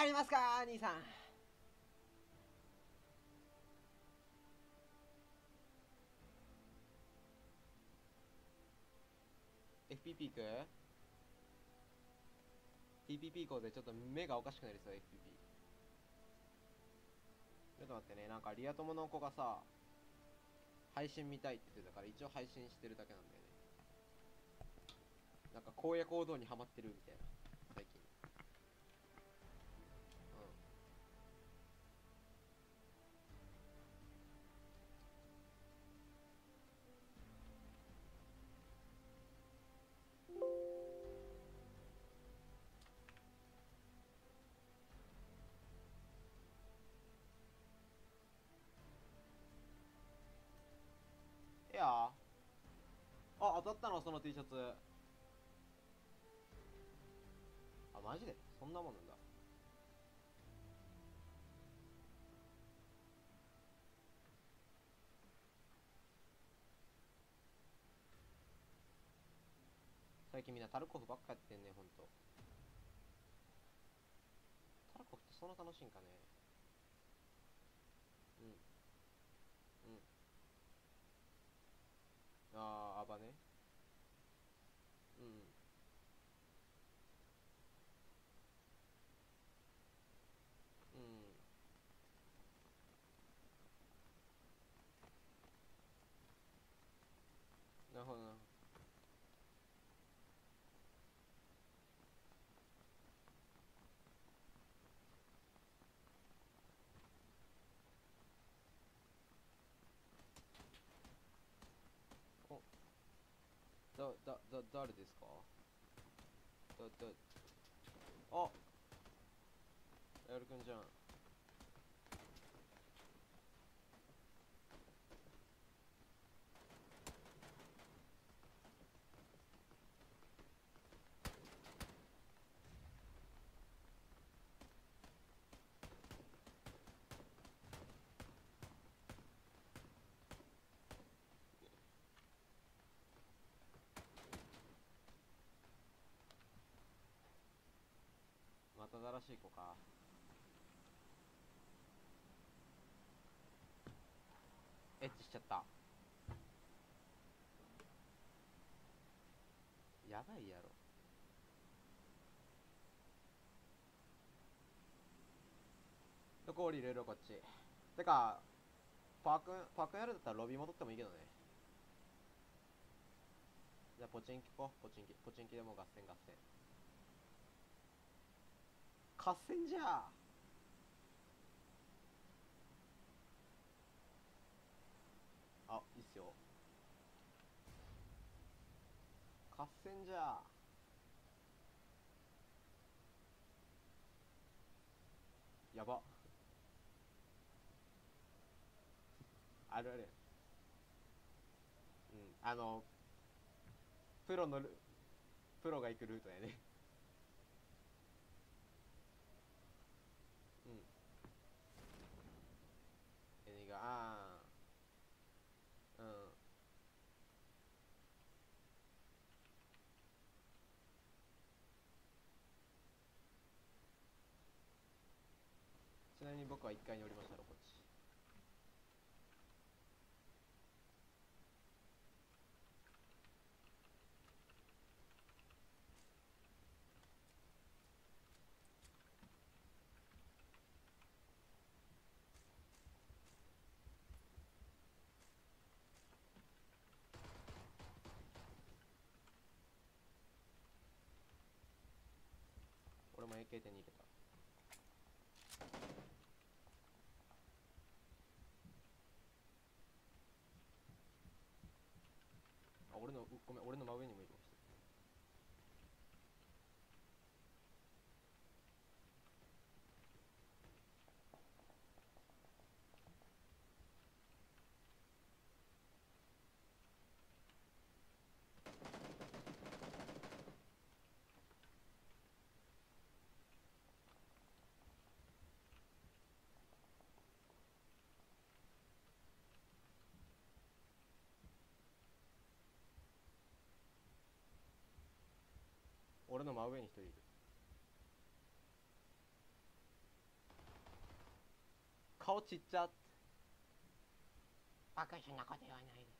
ありますか兄さん。 FPP 行く？ TPP 行こうぜ。ちょっと目がおかしくなりそう。 FPP ちょっと待ってね。なんかリア友の子がさ、配信見たいって言ってたから一応配信してるだけなんだよね。なんか荒野行動にハマってるみたいな最近。いやー、あ、当たったのその T シャツ。あ、マジでそんなもんなんだ。最近みんなタルコフばっかやってんね。ほんとタルコフってそんな楽しいんかね。うん。うん。あー、アバね。うん。うん。なるほどなるほど。誰ですか？だだあ、やるくんじゃん。また新しい子か。エッチしちゃった。やばいやろ。どこ降りれる？こっち。てか、パークンやるんだったらロビー戻ってもいいけどね。じゃあポチンキ行こう。ポチンキでもう合戦合戦。合戦じゃあ。あ、いいっすよ。合戦じゃあ。やば。あるある。うん。プロのル、プロが行くルートやね。うん。エニが、うん。ちなみに僕は1階に降りましたろ、こっち。俺も AK 手に入れた。あ、ごめん、俺の真上にもいる人。俺の真上に人いる。 顔ちっちゃ。バカそんなこと言わないで。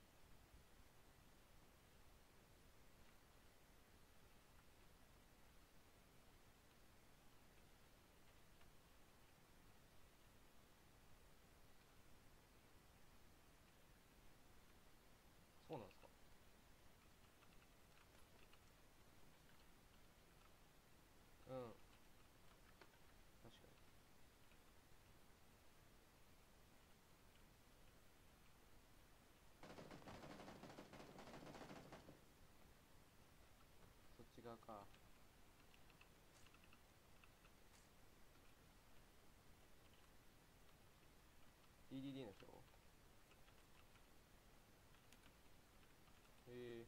そうなんですか。うん、確かに。そっち側か。DDD の人。え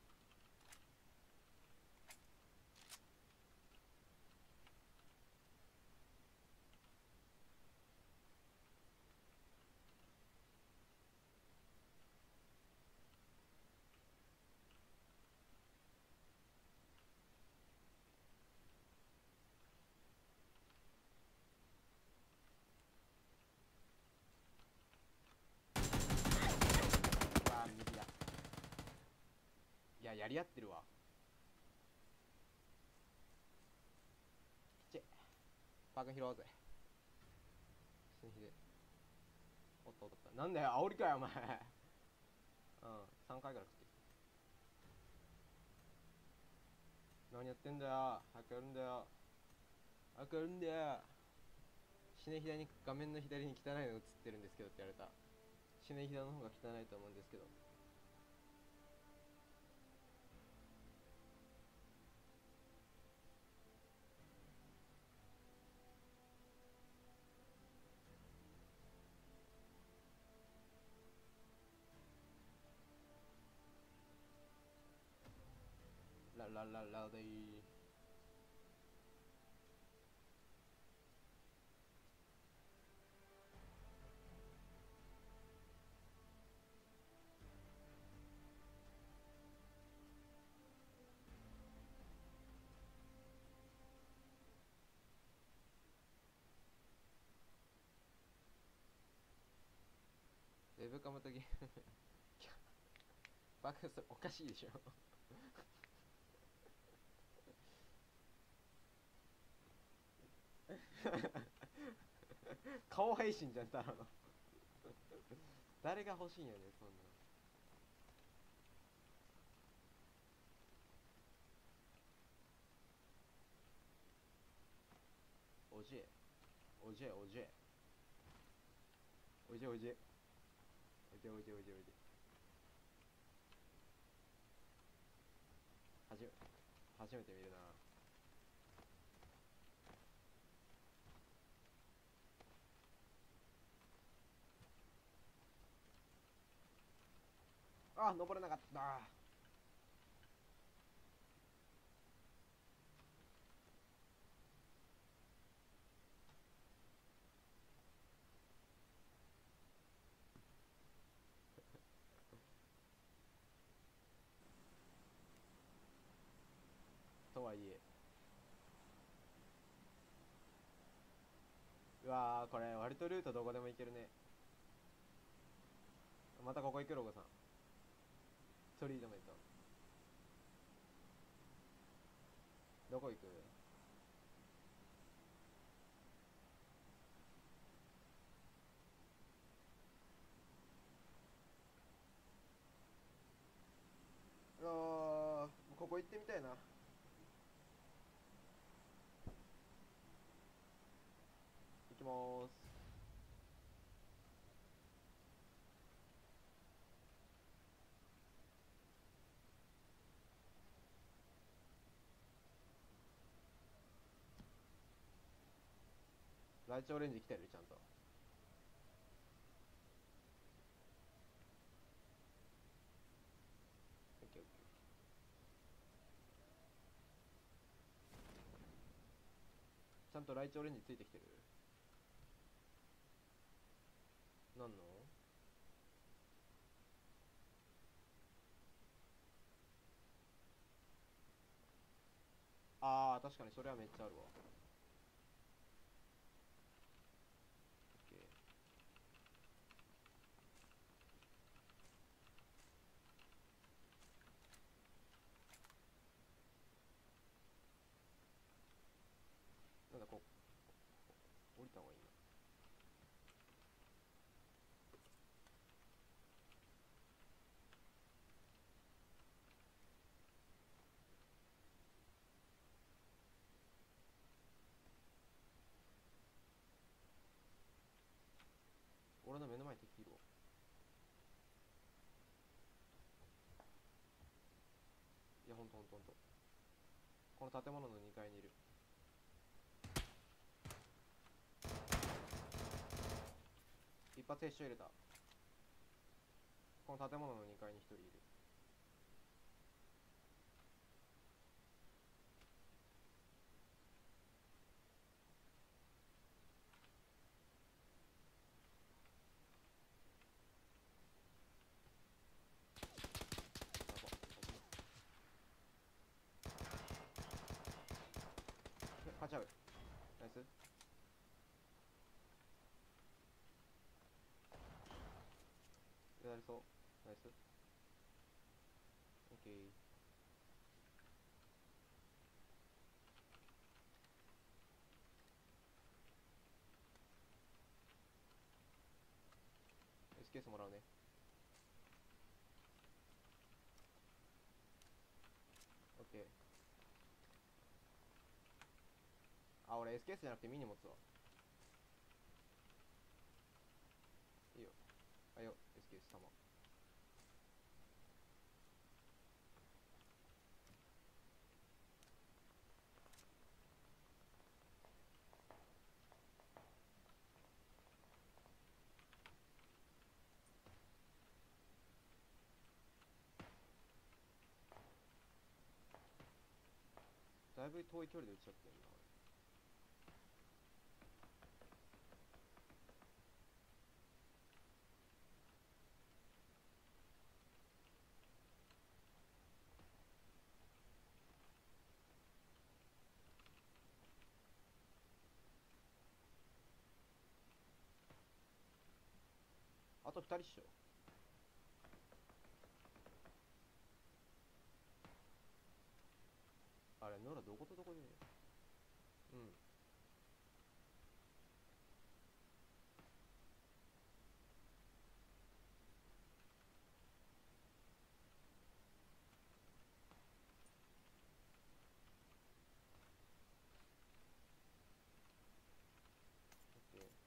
ー、わあ右だ。いや、やり合ってるわ。ちっパーク拾おうぜ。死ぬひで。おったおったおった。なんだよ、煽りかよお前。うん、3回ぐらい食ってきた。何やってんだよ、早くやるんだよ、早くやるんだよ。死ね左に、画面の左に汚いの映ってるんですけどって言われた。死ね左の方が汚いと思うんですけど。ララララでい。ウェブカムとゲームバカ、それおかしいでしょ。顔配信じゃん、ただの。誰が欲しいんやねん、そんな。おじえ、おじえ、おじえ、おじえ、おじえ、おじえ、おじえ、おじえ、おじえ。はじめ、初めて見るな。あ、登れなかった。とはいえ。うわー、これ割とルートどこでも行けるね。またここ行く、ロゴさん。トリートメント。どこ行く？ここ行ってみたいな。行きまーす。ライチオレンジ来てる、ちゃんと。オッケーオッケー。ちゃんとライチオレンジついてきてる。なんの？あー、確かにそれはめっちゃあるわ。オッケー。 た方がいいな。俺の目の前に敵いるわ。いや、ほんとほんとほんと。この建物の2階にいる。一発一緒入れた。この建物の2階に1人いる。勝ち合う。ナイス。やりそう。ナイス。オッケー。S ケースもらうね。オッケー。あ、俺 S ケースじゃなくてミニ持つわ。いいよ。あよ、S ケース様。だいぶ遠い距離で撃っちゃってるな。あと2人っしょ。あれ、ノラどことどこで。うん。オッケー。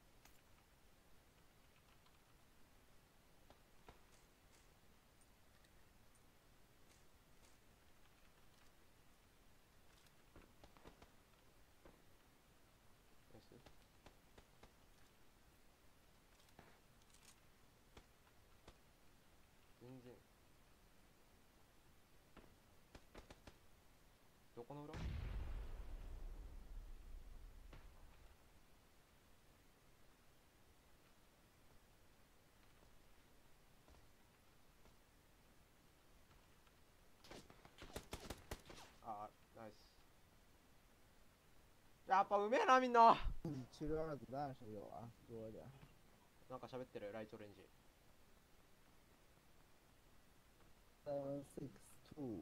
ナイス。全然。どこの裏。あー、ナイス。やっぱうめえな、みんな。 其实二子弹是有啊，多点。 なんか喋ってる、ライトオレンジ。 762。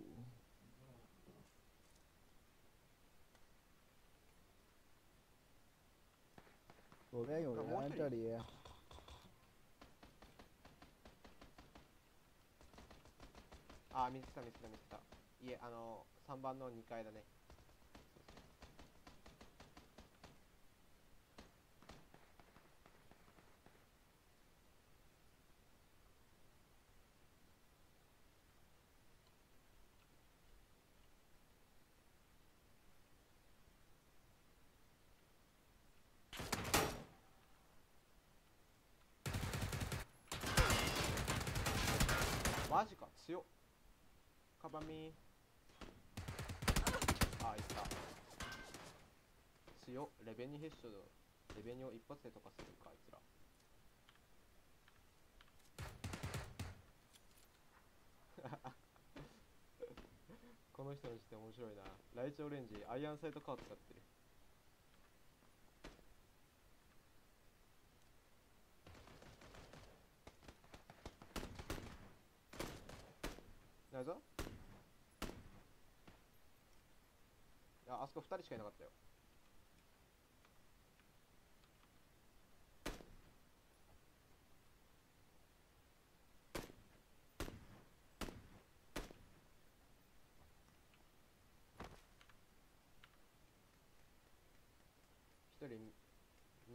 左边有人，这里。 あー、見つけた見つけた見つけた。いえ、3番の2階だね。マジか、強っ。カバミー。あー、いった。強っ。レベニヘッショド。レベニを一発で溶かせるか、あいつら。この人の視点面白いな。ライチオレンジ、アイアンサイトカード使ってる。なるぞ。いや、あそこ2人しかいなかったよ。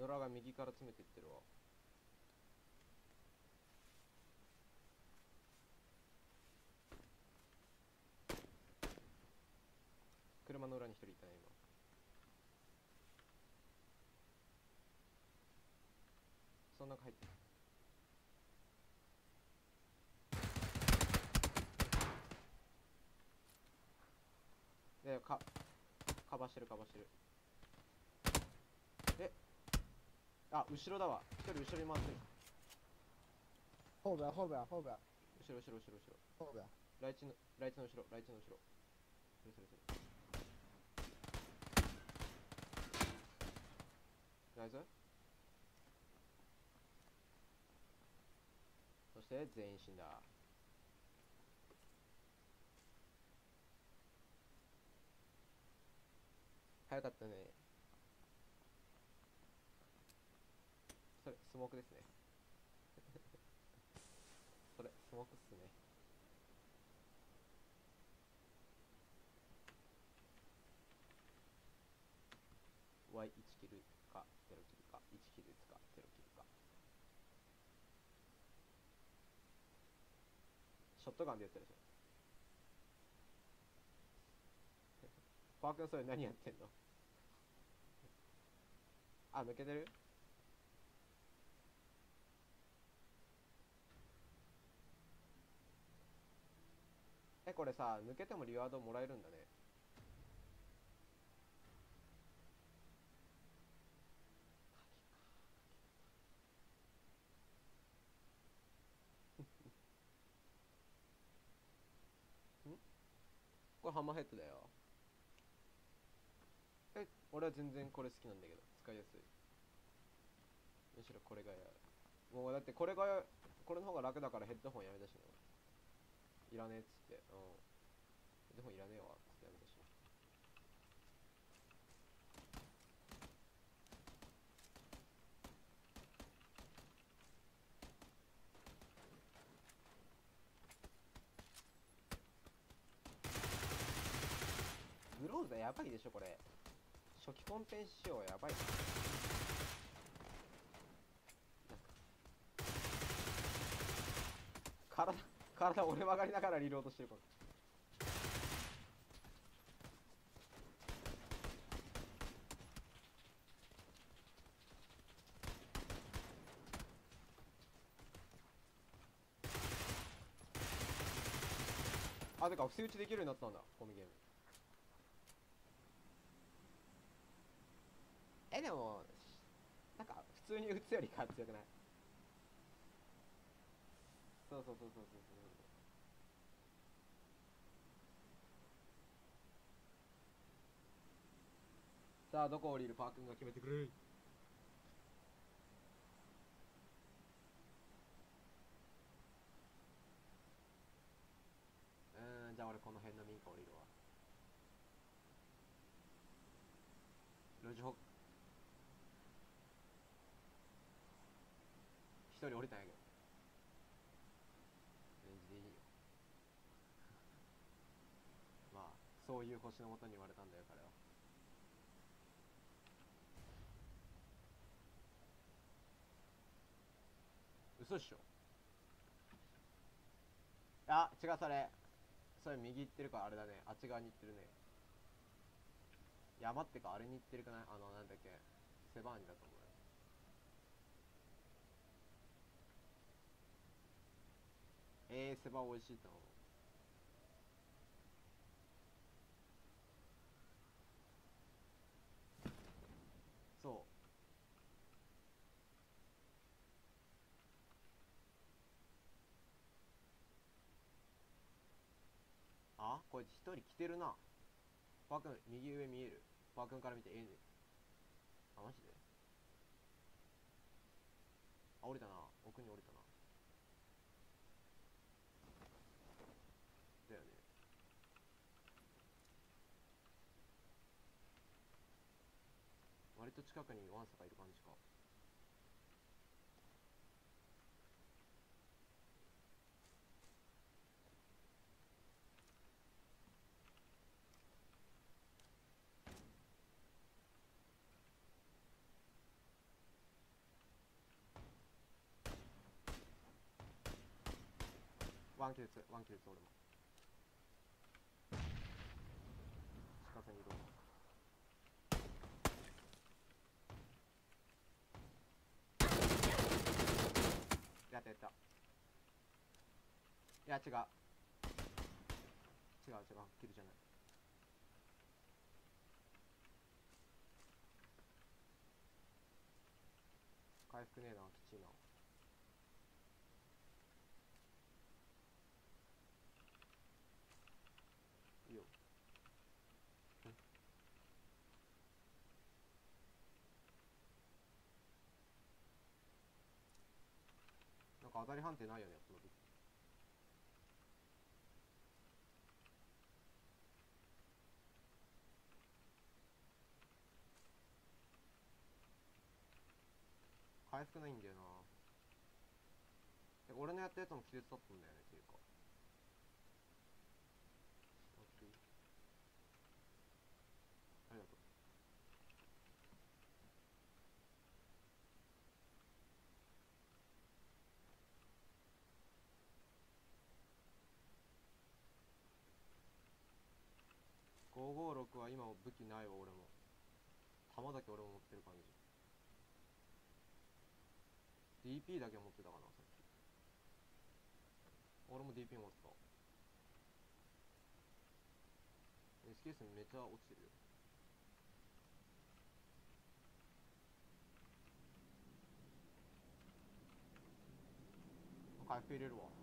野良が右から詰めてってるわ。車の裏に一人いたね今。その中入ってる。でカバーしてるカバーしてる。え、あ、後ろだわ。一人後ろに回ってる。 后边后边后边後ろ後ろ後ろ後ろ。 后边。 ライチの後ろ、ライチの後ろ。それそれそれ。ナイス。そして全員死んだ。早かったね。それスモークですね。それスモークっすね。1キルか0キルか、1キル打つか0キルか。ショットガンでやったでしょ。パー君それ何やってんの？あ、抜けてる？これさ、抜けてもリワードもらえるんだね。ん？これハンマーヘッドだよ。俺は全然これ好きなんだけど、使いやすい。むしろこれがやる。もうだってこれの方が楽だからヘッドホンやめたしね。いらねえっつって。うん。ヘッドホンいらねえわっつってやめたし。グローザやばいでしょこれ。初期コンペン仕様やばい。体折れ曲がりながらリロードしてるから。あ、てか伏せ撃ちできるようになったんだこのゲーム。でもなんか普通に撃つよりか強くない？そうそうそうそうそう。さあどこ降りる？パー君が決めてくれ。じゃあ俺この辺の民家降りるわ。路地北一人降りたんやけどレンジでいいよ。まあそういう星のもとに言われたんだよ彼は。嘘っしょ。あ、違う、それ右行ってるからあれだね。あっち側に行ってるね。山ってかあれに行ってるかな。なんだっけ、セバーニだと思うよ。セバ美味しいと思う。そう。あ、これ一人来てるな。パー君右上見える？パー君から見てね。あ、マジで？あ、降りたな。奥に降りたな。だよね。割と近くにワンサがいる感じか。 ワンキルツ俺も近さにどうやったいや違うキルじゃない。回復ねえな、きちいな。いいよ。なんか当たり判定ないよね、この武器。回復ないんだよな。俺のやったやつも気絶だったんだよね、っていうか。ありがとう。556は今武器ないわ、俺も。弾だけ俺も持ってる感じ。DP だけ持ってたかな、さっき。俺も DP 持ってた。SKS めっちゃ落ちてるよ。回復入れるわ。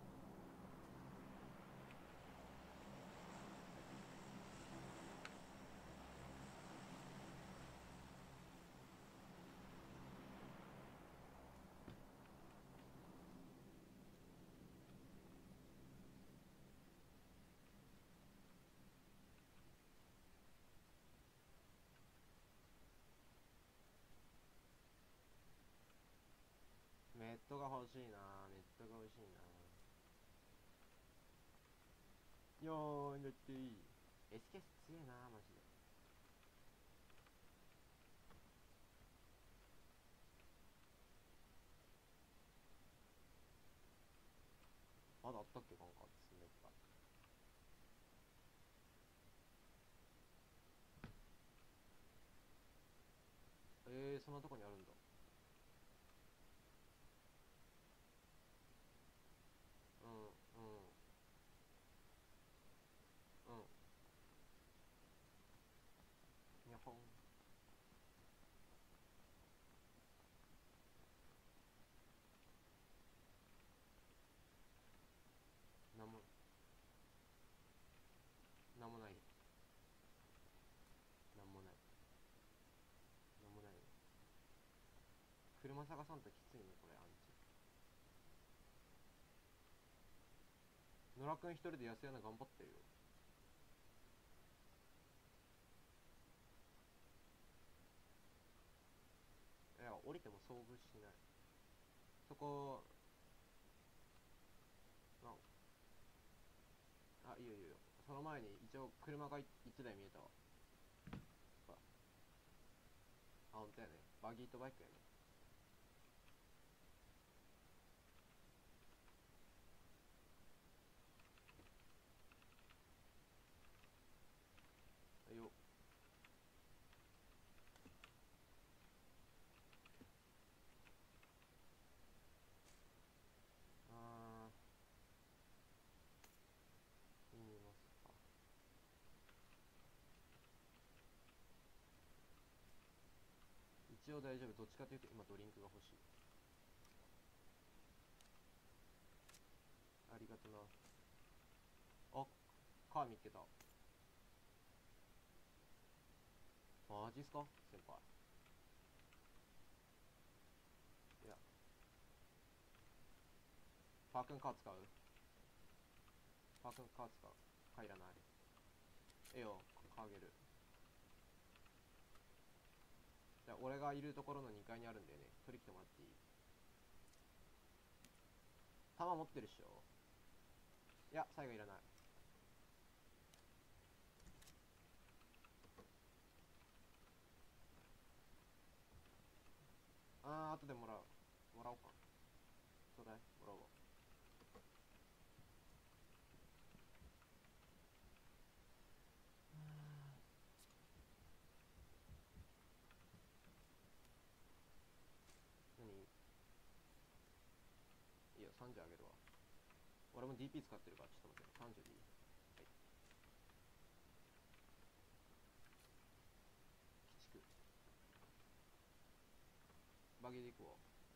メットが欲しいな。よーい、乗っていい。SKS 強えな、マジで。まだあったっけかんかってめっちゃ。そんなとこにあるんだ。うんにゃほん。なんもなんもないなんもないなんもない。車探さんときついねこれ。アンチ野良くん一人で安屋な頑張ってるよ。いや降りても遭遇しない。そこいいよいいよ。その前に一応車が1台見えたわ。ほんとやね。バギーとバイクやね。よ見ますか。一応大丈夫。どっちかというと今ドリンクが欲しい。ありがとな。あ、カー見つけた。マジっすか先輩。いやパークンカー使う。パークンカー使う。帰らない。ええよ、カーあげる。じゃあ俺がいるところの2階にあるんだよね。取り来てもらっていい。弾持ってるっしょ。いや最後いらない。後でもらおうか。ちょうだい。もらおうわ。 30上げるわ。俺も DP 使ってるからちょっと待って、30でいい。はい、鬼畜バギーで行くわ。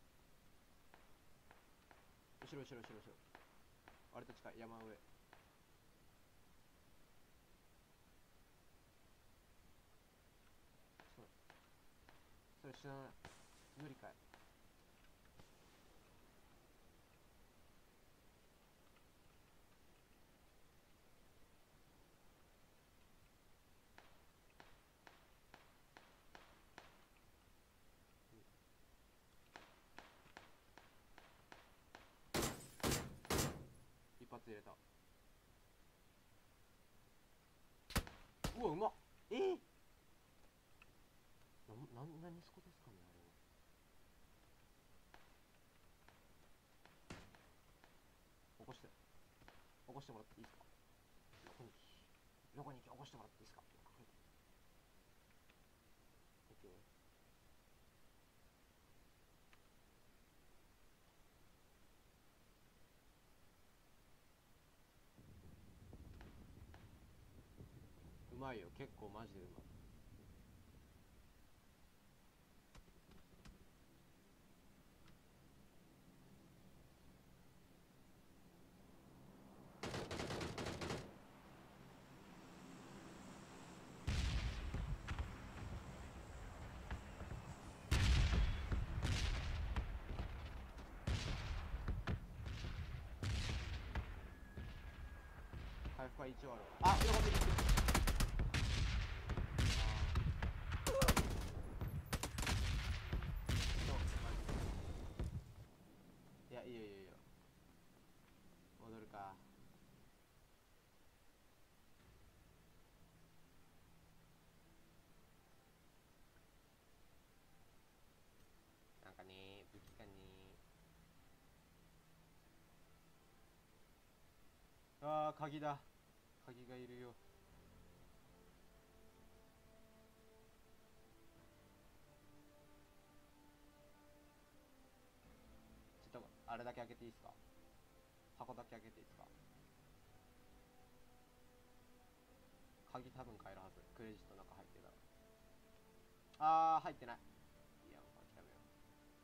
後ろ後ろ後ろ後ろ、割と近い、山上。それ知らない、無理かい。一発入れた。うわうまっ。何スコですかねあれは。起こして起こしてもらっていいですか。横に起こしてもらっていいですか。オッケー。うまいよ、結構マジでうまい。回復は一応ある。あ、横に行く。いや、いいよいいよいいよ。戻るか。なんかね、武器がね。あー、鍵だ。鍵がいるよ。ちょっと、あれだけ開けていいですか。箱だけ開けていいですか。鍵多分買えるはず。クレジットの中入ってたら。あー、入ってない。いや、もう諦めよう。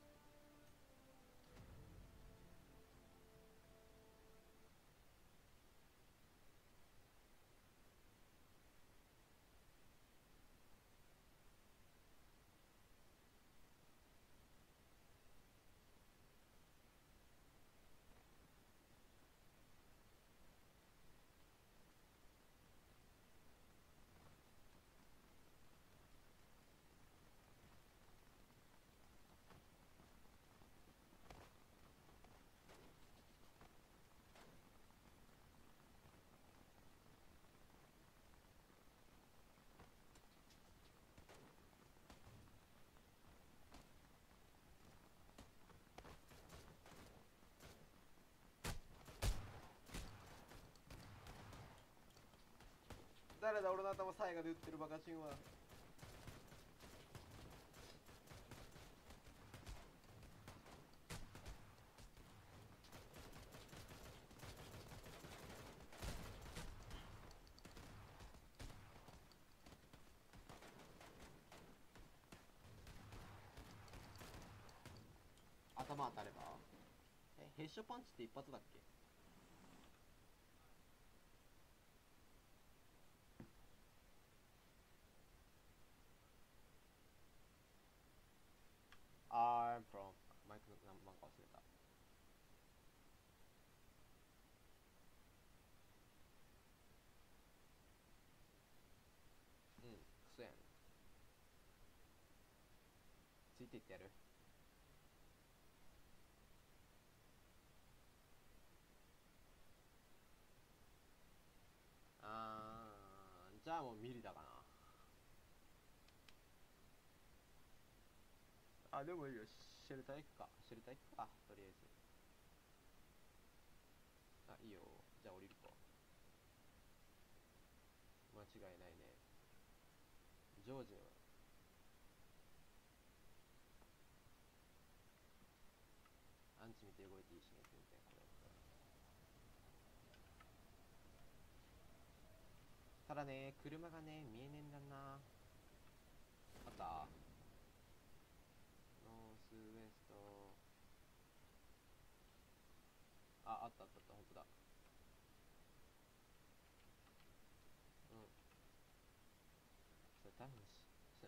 誰だ俺の頭サイガで撃ってるバカチンは。頭当たれば。ヘッショパンチって一発だっけ。I'm from マイクの何番か忘れた。うん、クソやん。ついていってやる。じゃあもうミリだかな。あ、でもいいよ。シェルター行くか。シェルター行くか。とりあえず。あ、いいよ。じゃあ降りるか。間違いないね。ジョージの。アンチ見て動いていいしね。全然これ。 ただね、車がね、見えねえんだな。あった？ノースウエスト。あ、あったあったあった、ほんとだ。うん。それ誰のし、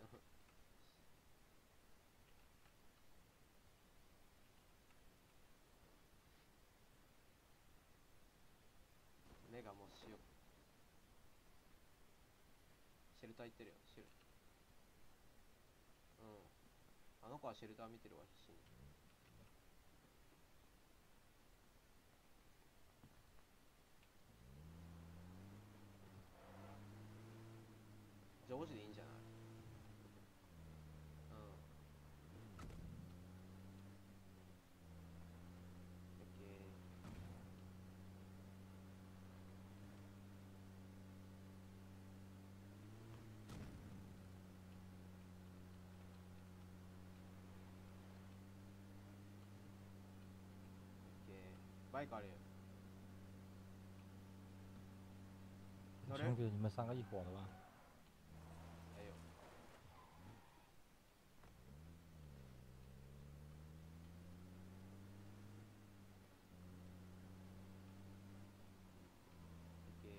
目がもうシェルター行ってるよ、うん。あの子はシェルター見てるわ、必死に。ジョージでいいんじゃない？うん。オッケー。オッケー。バイクあるよ。乗れる？ 兄弟，你们三个一伙的吧？ 哎呦。オッケー。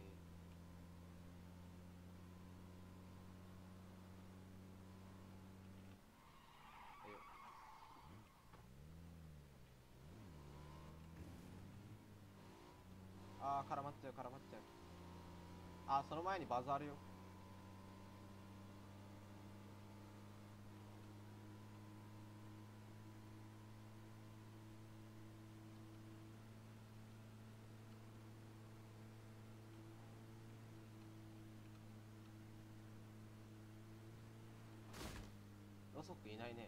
えよ。あー、絡まっちゃう、絡まっちゃう。あー、その前にバズあるよ。ロソックいないね。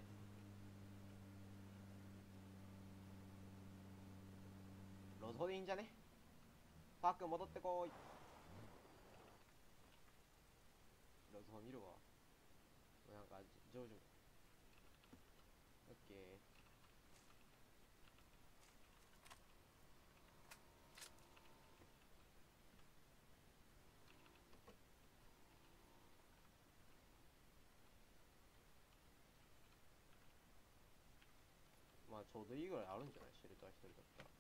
ロゾでいいんじゃね？パーク戻ってこーい。ロゾ見るわ。なんか、ジョージも。オッケー。まあ、ちょうどいいぐらいあるんじゃない？シェルター一人だったら。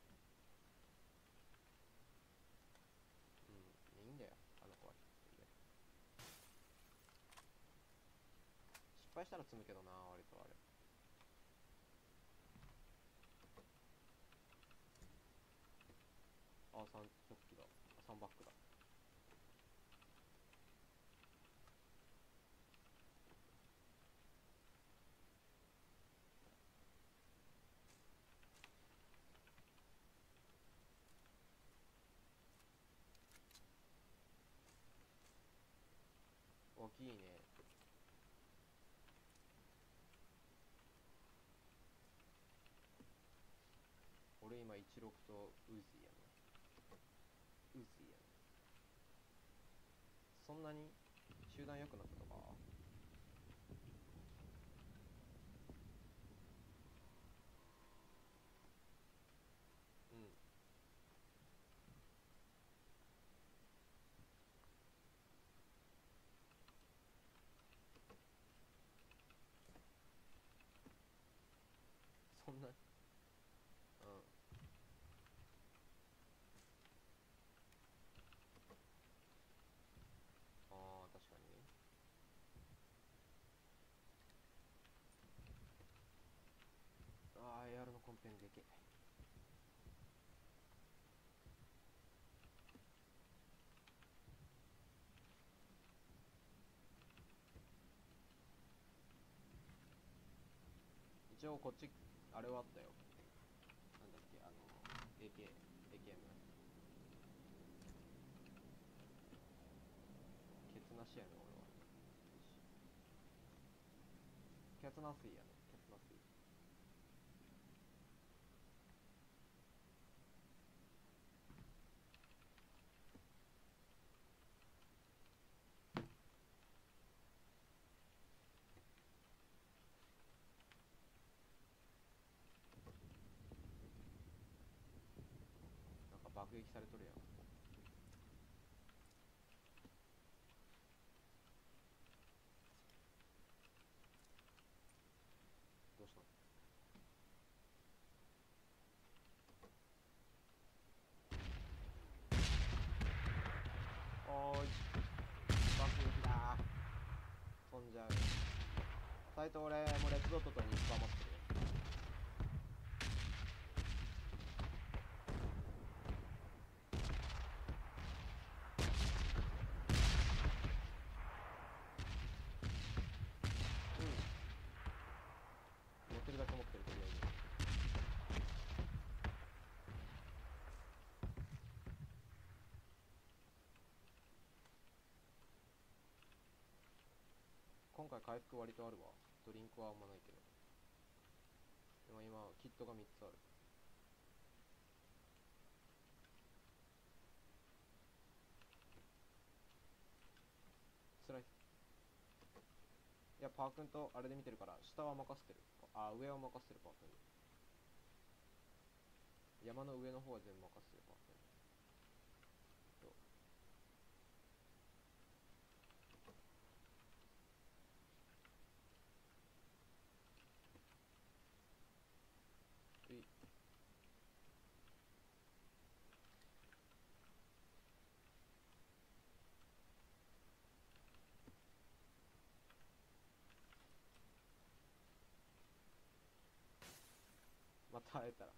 うん、いいんだよ。あの子は一人で。失敗したら積むけどな、割とあれ。あ、3チョッキだ。3バックだ。大きいね。俺今16とウーズイやな。ウーズイやな。そんなに集団良くなったとか？うん。そんな、うん。ああ、確かにね。ああ、AR のコンペンでけえ。一応こっち、あれはあったよ。なんだっけ、AKM。ケツなしやね、俺は。ケツなすいやね。ケツなすい。なんか爆撃されとるやん。 サイト俺もうレッドドットとニッパー持ってるよ。持ってるだけ持ってるとりあえず。今回回復割とあるわ。ドリンクはあんまないけど。でも今キットが3つある。スライス。いやパー君とあれで見てるから下は任せてる。あ、上は任せてるパー君に。山の上の方は全部任せてるパー君に。うい。また会えたら、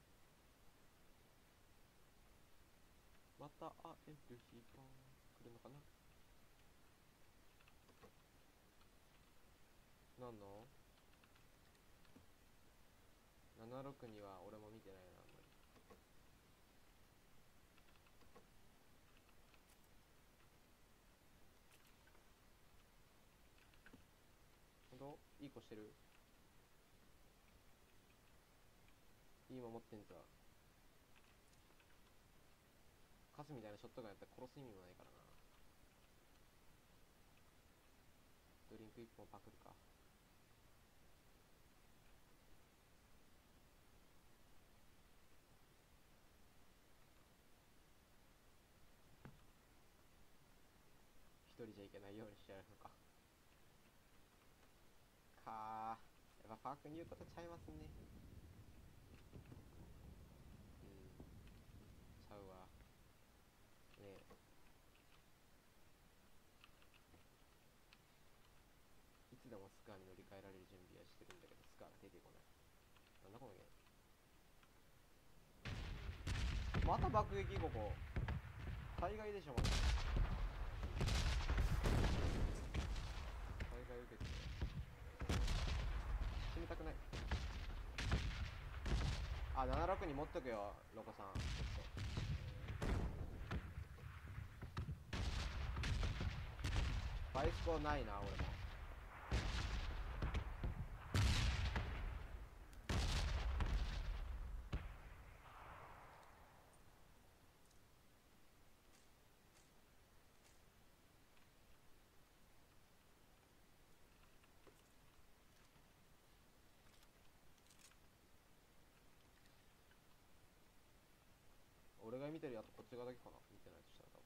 また会える日が来るのかな。なんの76には俺も見てないな、あんまり。ほんといい子してる。いいもん持ってんじゃん。カスみたいなショットガンやったら殺す意味もないからな。ドリンク1本パクるか。一人じゃいけないようにしてやるのか。かー、やっぱパークに言うことちゃいますね。ちゃうわね。え、いつでもスカーに乗り換えられる準備はしてるんだけどスカーが出てこない。なんだこのゲーム。また爆撃。ここ大概でしょ。まず大概受けて死にたくない。あ、76に持っとくよロコさん。ちょっとバイスコないな俺も。俺が見てるやつこっち側だけかな。見てないとしたら多分。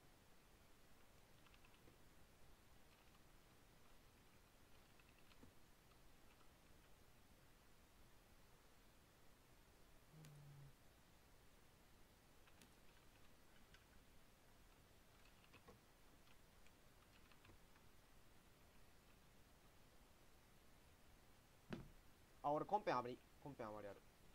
あ、俺コンペンあまりある。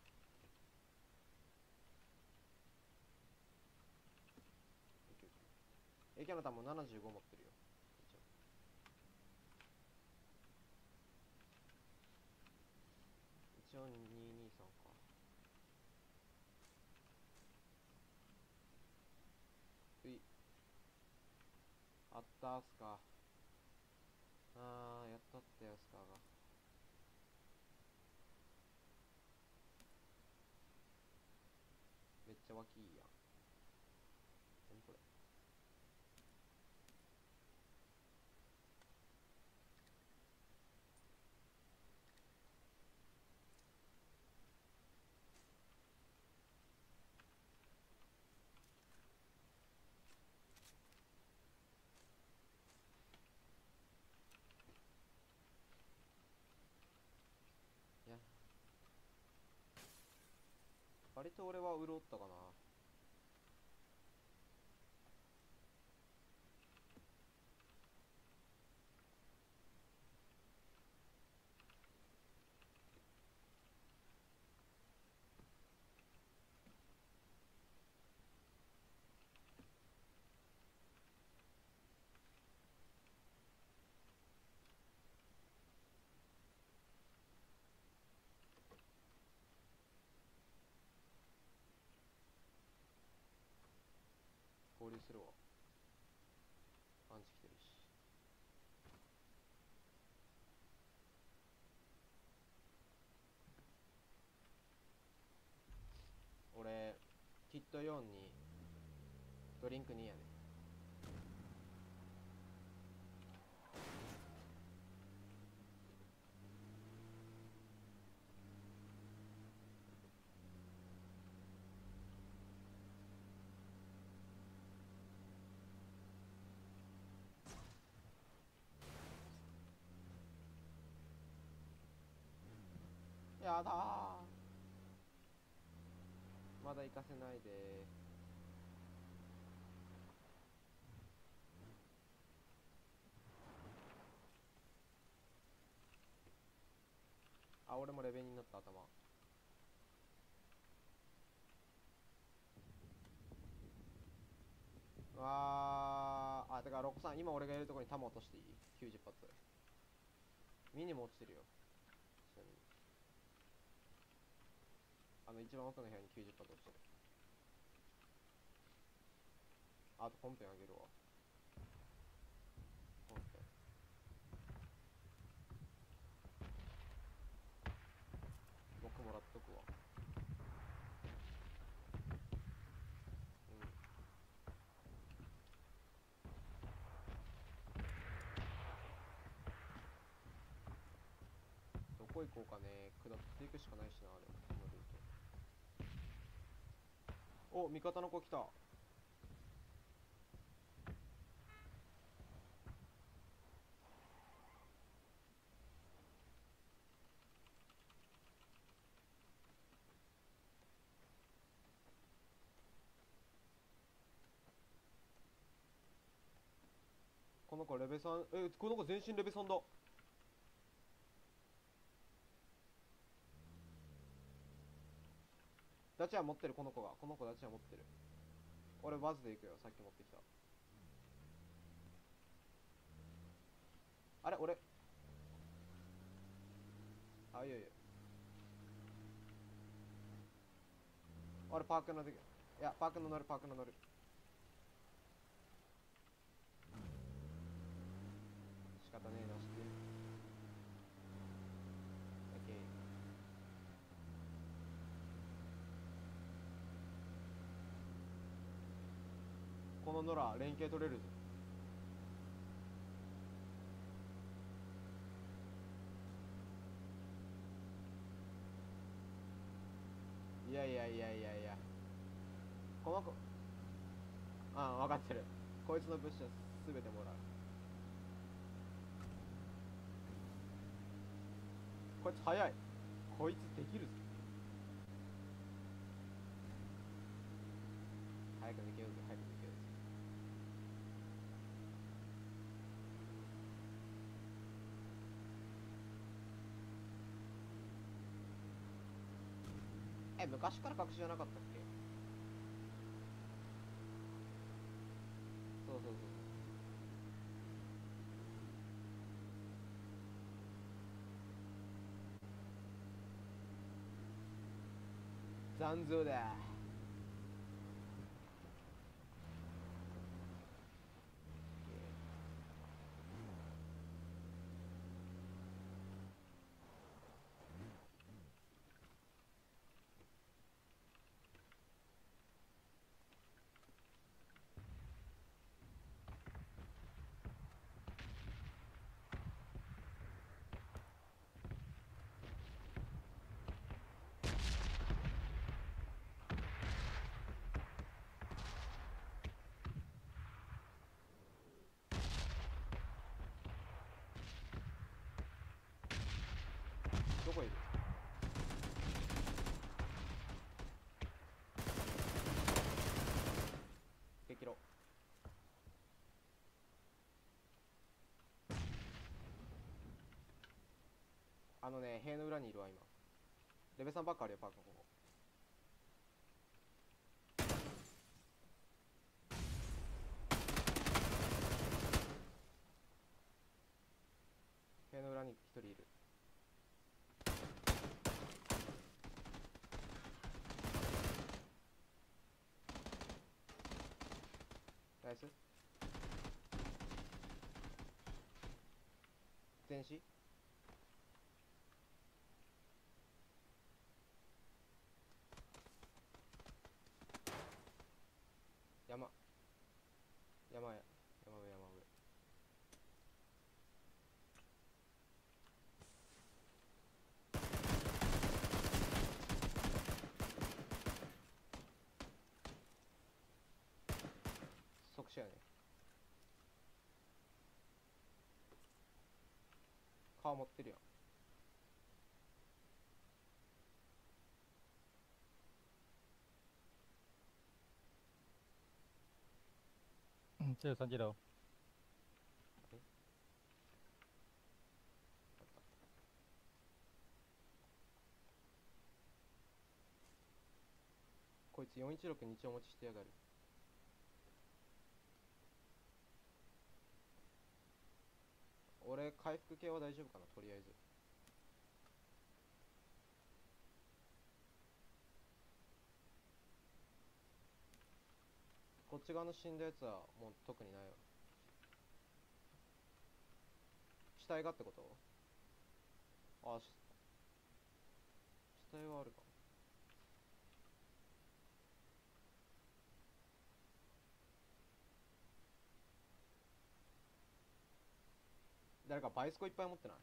エキャナタンも75持ってるよ一応。223か。うい。あったスカ。あーやったったよスカが。めっちゃ脇いいやん。何これ。いや割と俺は潤ったかな。 交流するわ。アンチ来てるし。俺キット4にドリンク2やね。やだー、まだ行かせないで。あ、俺もレベルになった。頭あ、てかロコさん、今俺がいるところに弾落としていい？ 90 発。ミニも落ちてるよ。ちなみに一番奥の部屋に90発落ちてる。あと本編あげるわ。本編僕もらっとくわ。どこ行こうかね。下っていくしかないしな、あれこのルート。お、味方の子来た。この子レベ3、この子全身レベ3だ。ダチャ持ってる。この子ダチャ持ってる。俺バズで行くよ。さっき持ってきた。あれ俺、あ、いやいや、俺パークの時、いやパークの乗る。仕方ねえなして。オッケー。このノラ連携取れるぞ。いや、この子、分かってる。こいつの物資は全てもらう。こいつ早い。こいつできるぞ。早く抜けようぜ。昔から隠しじゃなかったっけ？そう。残像だ。どこいる？激ロ。塀の裏にいるわ今。レベ3ばっかあるよパークのここ。塀の裏に一人いる。 ナイス。前死。山山や山上山上。即死やね。顔持ってるやん。 这有三级楼。 こいつ416日お持ちしてやがる。俺回復系は大丈夫かな、とりあえず。こっち側の死んだやつはもう特にないわ。死体がってこと？あ、死体はあるか。誰かバイスコいっぱい持ってない？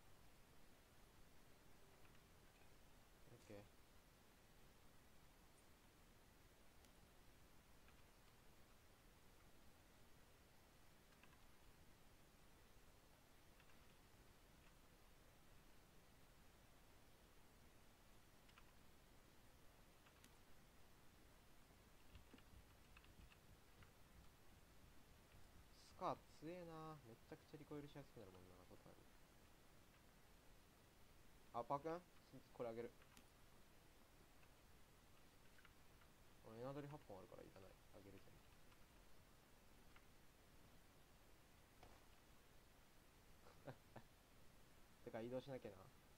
オッケー。スカー強えな。めっちゃくちゃリコイルしやすくなるもんな、途端に。あ、パー君これあげる。俺エナドリ8本あるからいらない。あげるぜ。てか移動しなきゃな。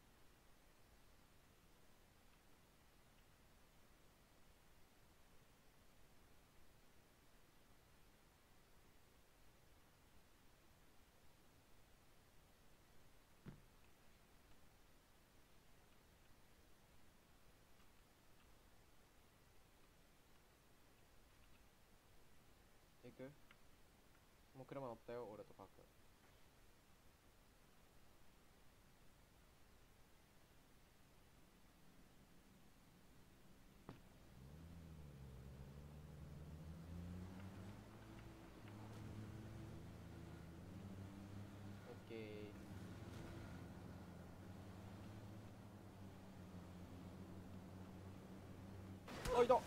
行く？もう車乗ったよ、俺とパー君。オッケー。あ、いた。い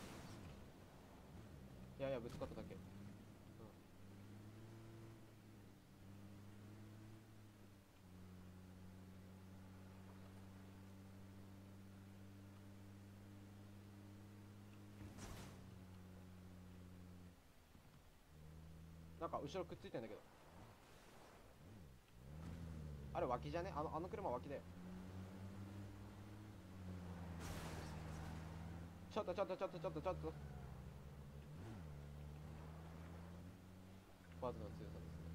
やいや、ぶつかっただけ。うん。なんか後ろくっついてんだけど。あれ脇じゃね？あの車脇だよ。ちょっとバズの強さですね。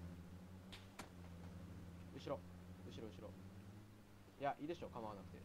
後ろ。いや、いいでしょ、構わなくて。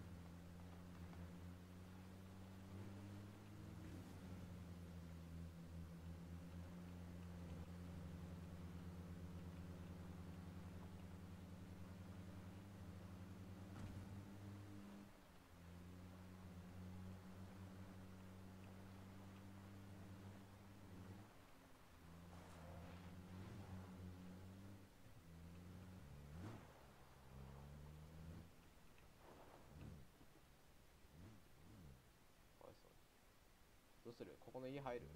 かわいそう。どうする？ここの家入る？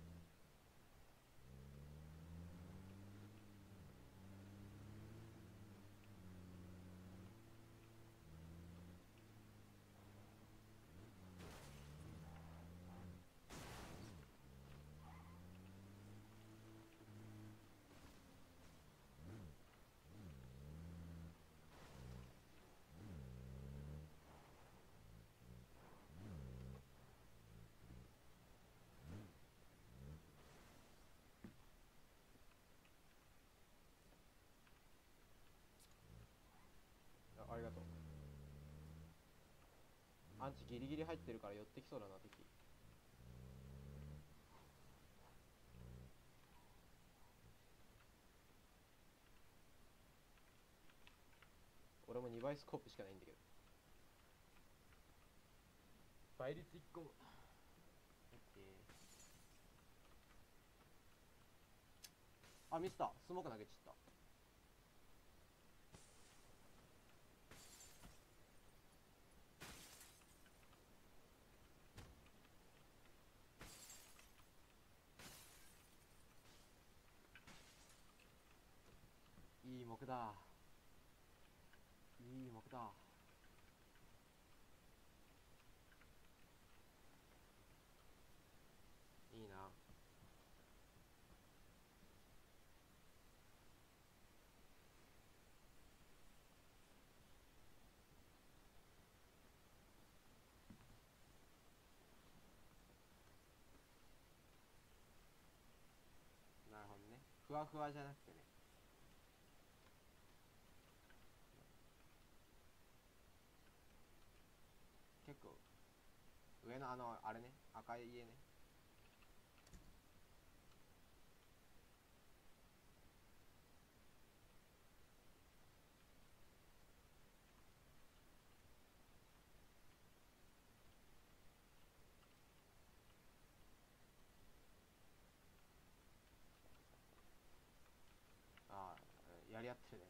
アンチギリギリ入ってるから寄ってきそうだな敵。俺も2倍スコープしかないんだけど、倍率1個も。あ、ミスった。スモーク投げちった。いい木だ。いい木だ。いいな。なるほどね。ふわふわじゃなくてね。結構上のあれね、赤い家ね。ああ、やり合ってるね。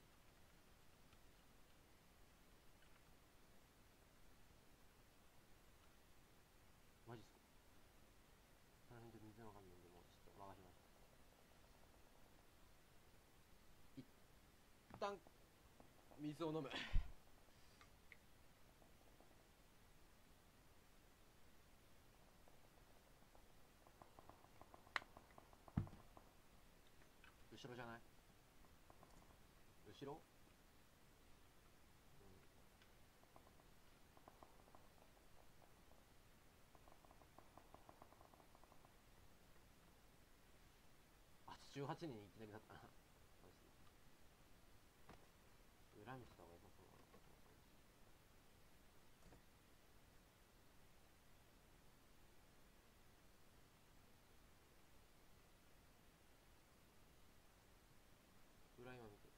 マジっすか。その辺全然わかんないんで、もうちょっと任せます。一旦水を飲む。後ろじゃない？後ろ？あ、18人いきなりだったな。マジで裏見せた方が良さそうだな。裏今見て。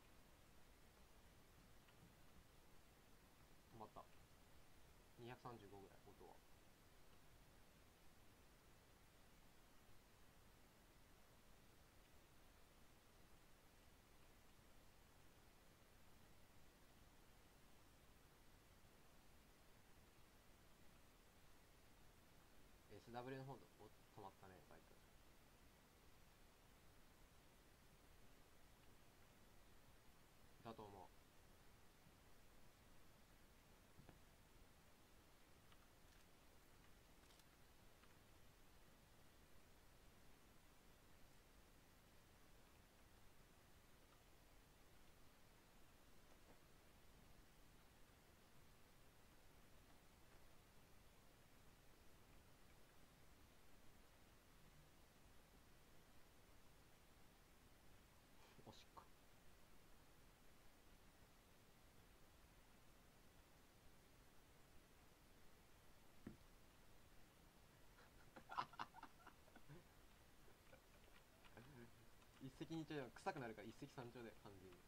止まった。235ぐらい音は。SW の方止まったね、バイク。だと思う。おしっこ。一石二鳥じゃ臭くなるから一石三鳥で完全に。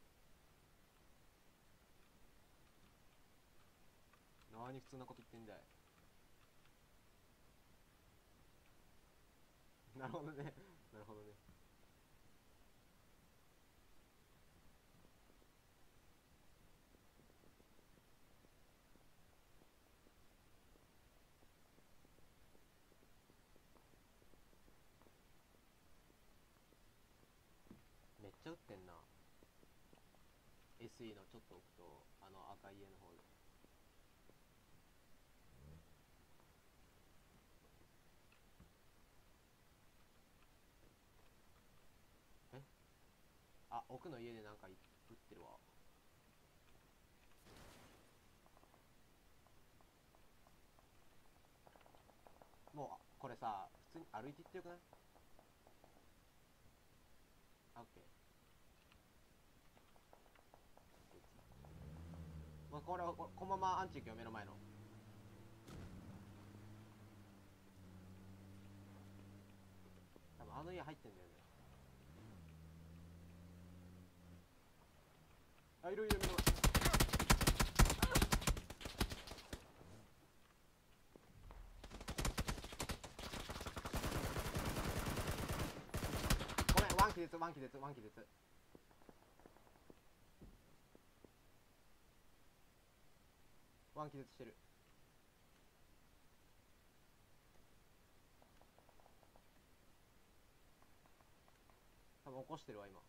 なーに普通なこと言ってんだい。なるほどね。なるほどね。めっちゃ撃ってんな。 SE のちょっと奥と赤い家の方で。え、あ、奥の家でなんか撃ってるわ。もうこれさ、普通に歩いていってよくない？あ、オッケー。まあ、このままアンチ行くよ、目の前の。 家入ってんだよね。あ、いるいるいる。ごめん、ワン気絶ワン気絶ワン気絶。ワン気絶してる。多分起こしてるわ今。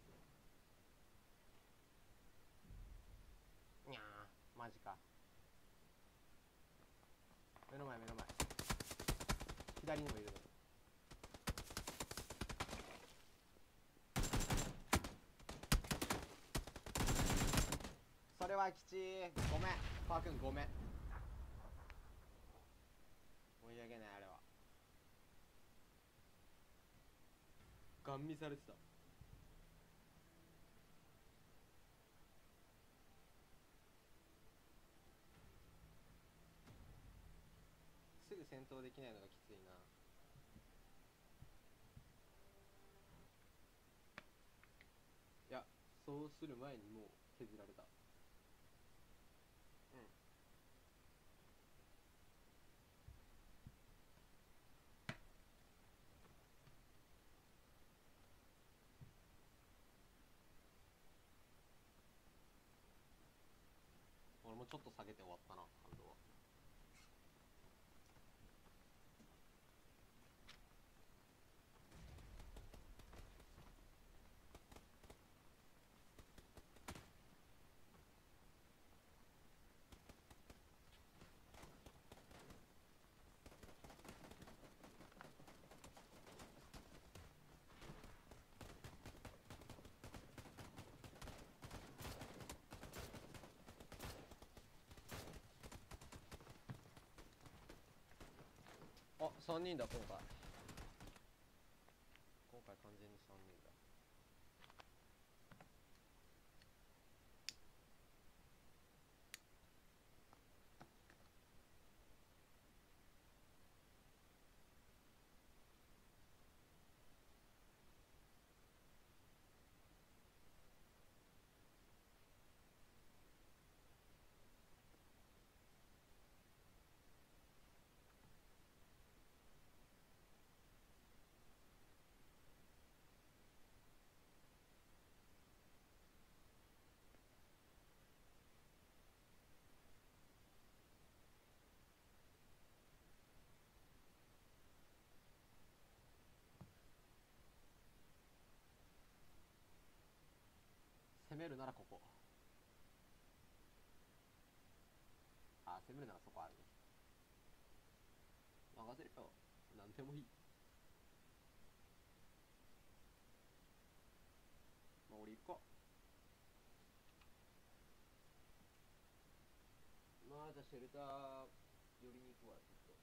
にゃー、マジか。目の前目の前。左にもいるの。それはきちー。ごめんパー君、ごめん。申し訳ない。あれはガン見されてた。すぐ戦闘できないのがきついな。いや、そうする前にもう削られた。うん。俺もちょっと下げて終わったな、感動は。あ、3人だ今回。今回完全に3人だ。攻めるならここ。あ、攻めるならそこあるね。任せるよ。なんでもいい。まあ俺行くか。まあじゃあシェルター寄りに行くわ、ちょっと。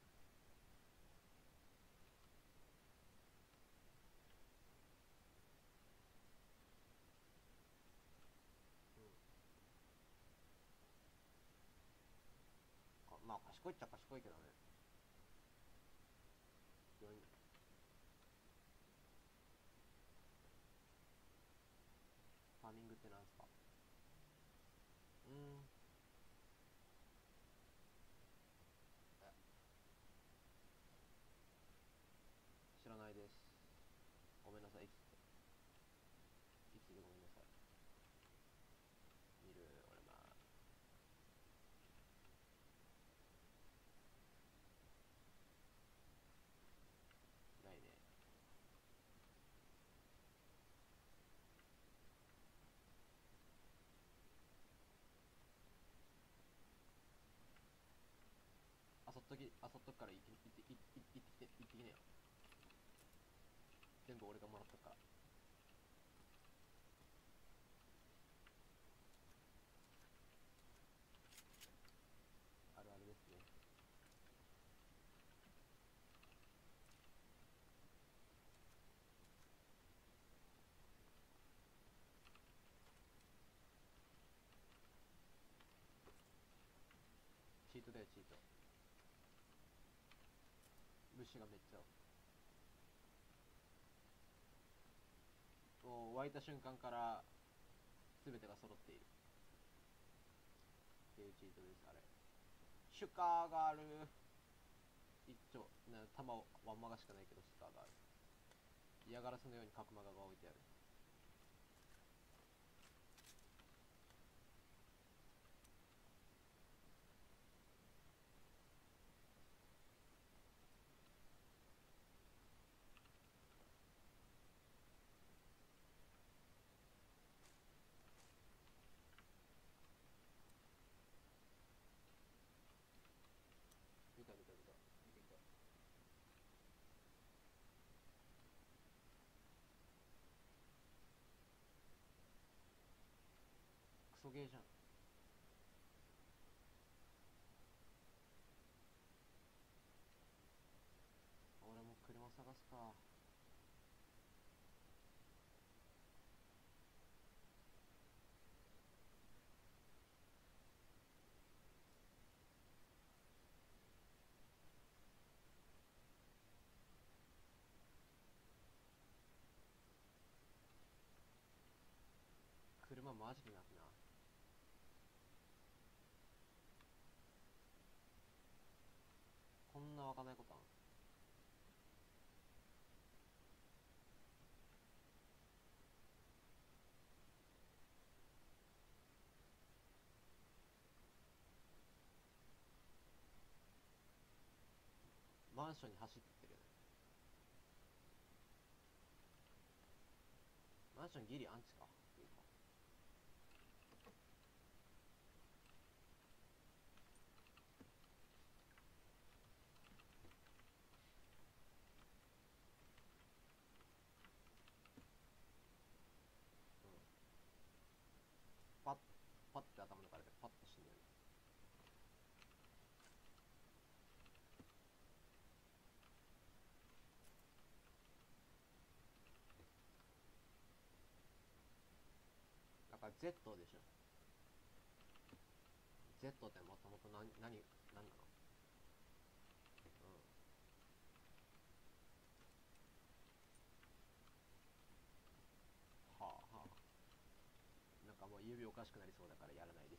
うん。まあ賢いっちゃ賢いけどね。ターミングってなんすか？うーん。知らないです。ごめんなさい。いつでごめんなさい。見る、俺まあ。ないね。あそっとくから行ってきねよ。全部俺がもらったから。あるあるですね。チートだよ、チート。物資がめっちゃ。 湧いた瞬間から全てが揃っているっていうチートです。あれシュカーがある。一丁な弾をワンマガしかないけどシュカーがある。嫌がらせのように角マガが置いてある。見た見た見た見てきた。クソゲーじゃん。俺も車探すか。車マジでなくな。こんなわかんないことあん。マンションに走ってってるよね。マンションギリアンチか。いいか。うん。パッパッて頭抜かれてパッと死んでる。だから Z でしょ。 Z ってもともと何なの。うん。はあはあ。なんかもう指おかしくなりそうだからやらないです。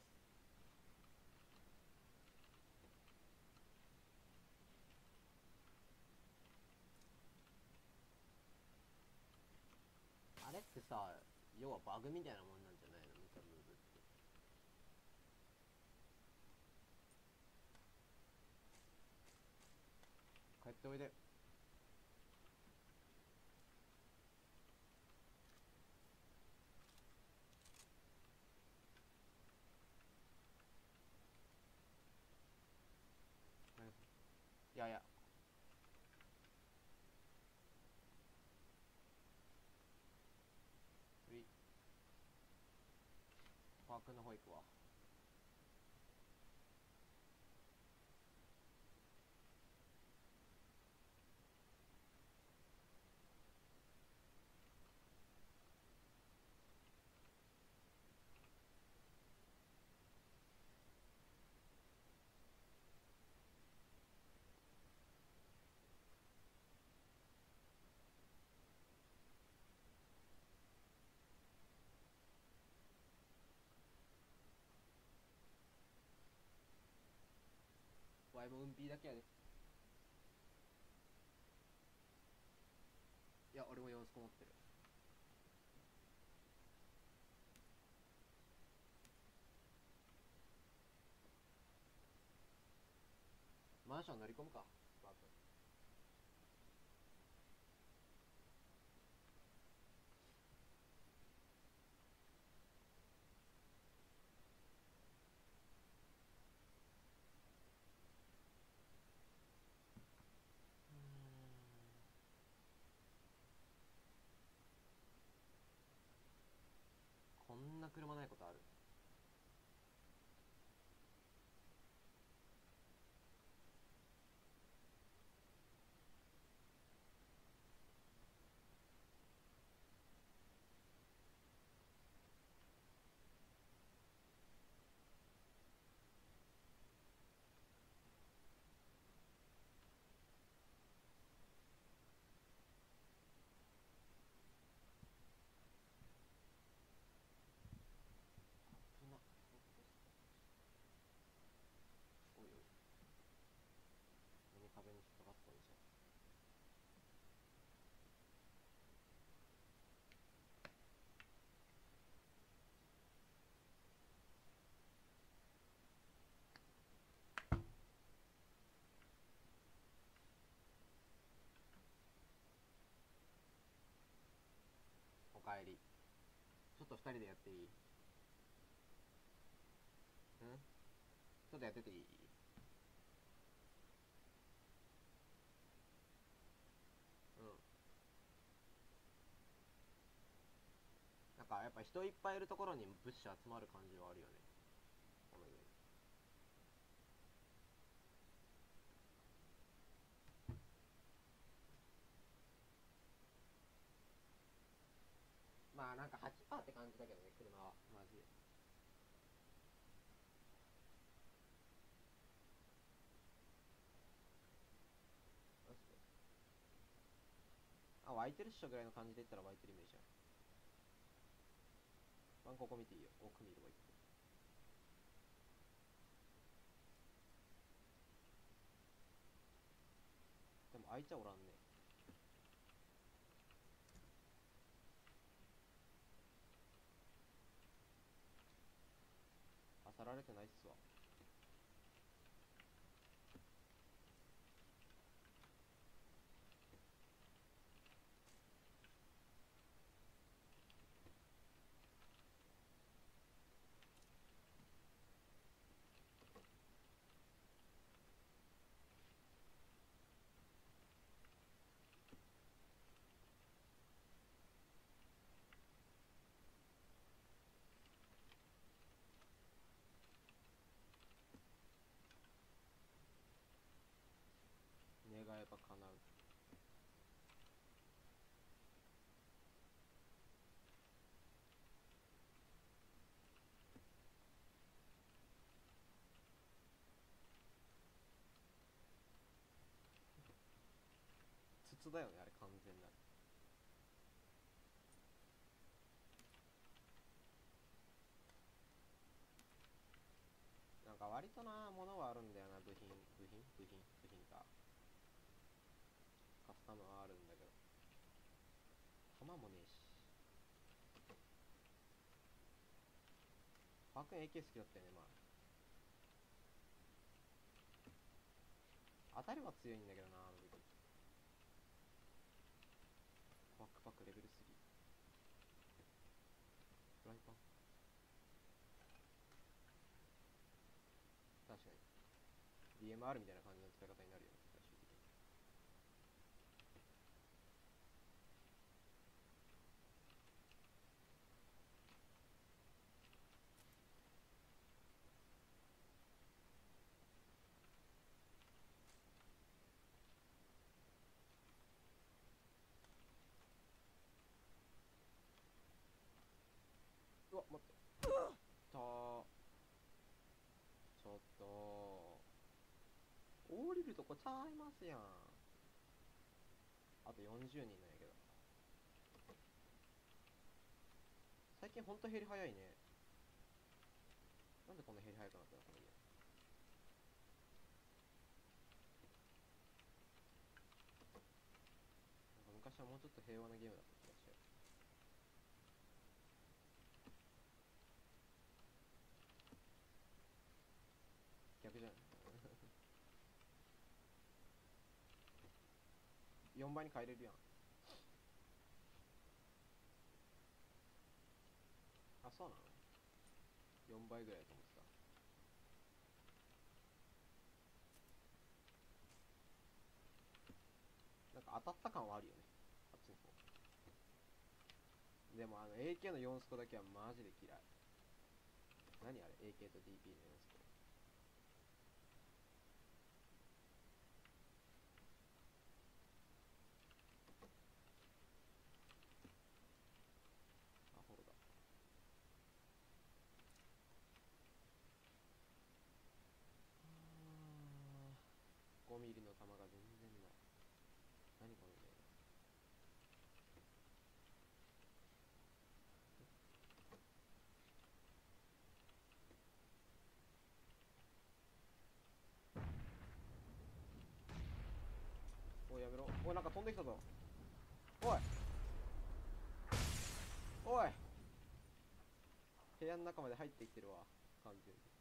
あれってさ、要はバグみたいなもんなんじゃないの、メタムーブって。帰っておいで。いやいや、パークの方行くわ。ワイも運ピーだけやで。いや俺も様子こもってる。マンション乗り込むか。スパーク。こんな車ないことある。 と2人でやっていい？ちょっとやってていい？なんかやっぱ人いっぱいいるところに物資集まる感じはあるよね、このゲーム。まあなんか8%って感じだけどね、車はマジで。あ、湧いてるっしょぐらいの感じで言ったら湧いてるイメージある。まあ、ここ見ていいよ、奥見ればいい。でも開いちゃおらんね。漁られてないっすわ。願えば叶う。筒だよねあれ、完全なる。なんか割となものはあるんだよな、部品かカスタムはあるんだけど弾もねえし。パークン AK 好きだったよね。まあ当たりは強いんだけどな、あの武器。バックパックレベル3。フライパン、確かに DMR みたいな感じの使い方になるよね、最終的に。うわ、待って。ちょっと降りるとこちゃいますやん。あと40人なんやけど。最近ほんと減り早いね。なんでこんな減り早くなったのこの家。なんか昔はもうちょっと平和なゲームだった気がして。逆じゃん。4倍に変えれるやん。あ、そうなの？ 4 倍ぐらいだと思ってた。なんか当たった感はあるよね、あっちの方。でもAK の4スコだけはマジで嫌い。何あれ AK と DP の4スコ。アホロだ。5ミリの弾が全然ない。何このゲーム。おいやめろ。おいなんか飛んできたぞ。おいおい、部屋の中まで入ってきてるわ、完全に。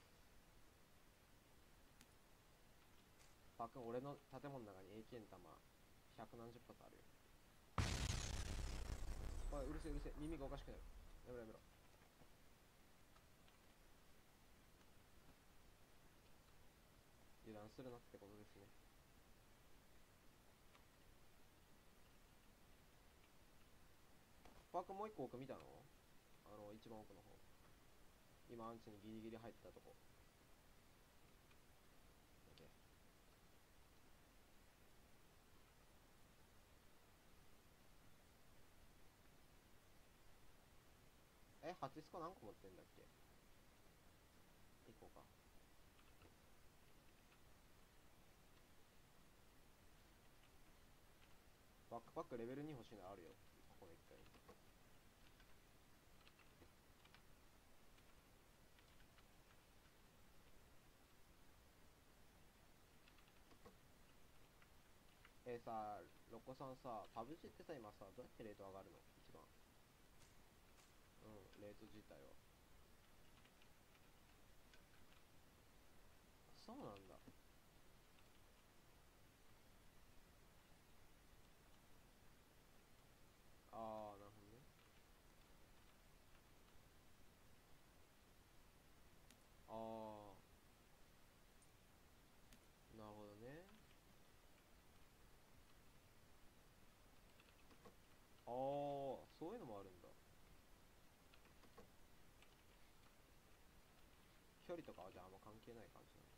バカ、俺の建物の中に AK の弾百何十発あるよ。おい、うるせえうるせえ、耳がおかしくなる。 やめろやめろ。油断するなってことですね。パークもう一個奥見たの？一番奥の方。今アンチにギリギリ入ったとこ。ハチスコ何個持ってんだっけ？ 1 個か。バックパックレベル2欲しいのあるよ。ここの1回。さ、ロコさんさ、パブ G ってさ、今さ、どうやってレート上がるの一番。レート自体は。そうなんだ。あー、なるほどね。あー、なるほどね。あー、そういうのもあるんだ。距離とかはじゃああんま関係ない感じなの？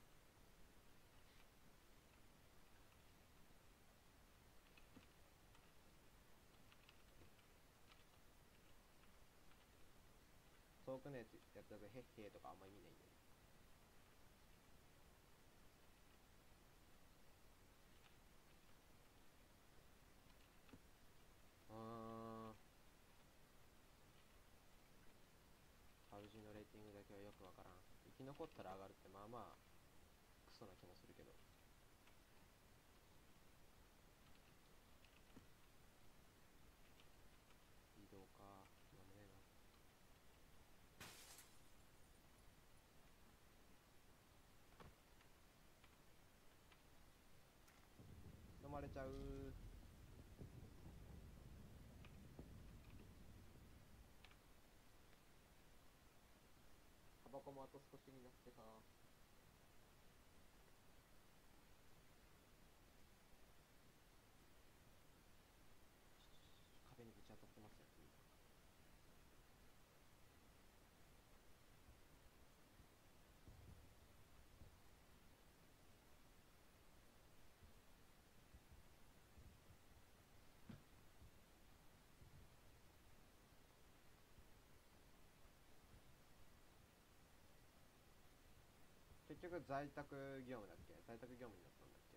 遠くのやつやったらへっへーとかあんま意味ないんだよね。あー、パブ G のレーティングだけはよくわからん。生き残ったら上がるってまあまあクソな気もするけど。移動か、なんもねえな。飲まれちゃう。タバコもあと少しになってさ。壁にぶち当たってますよ。結局在宅業務だっけ？在宅業務になったんだっけ？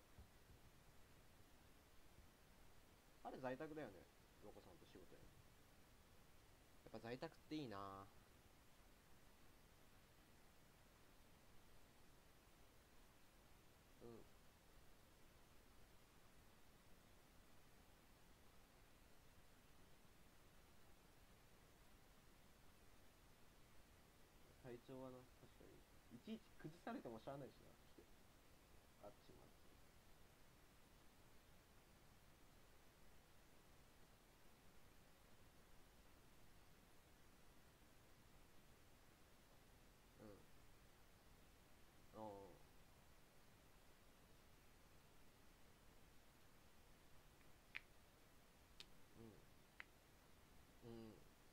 あれ在宅だよね。ロコさんと仕事やね。やっぱ在宅っていいな。うん。体調はな、確かに。いちいち崩されてもしゃあないしな。来て。あっちもあっち。うん。おー。うん。うん。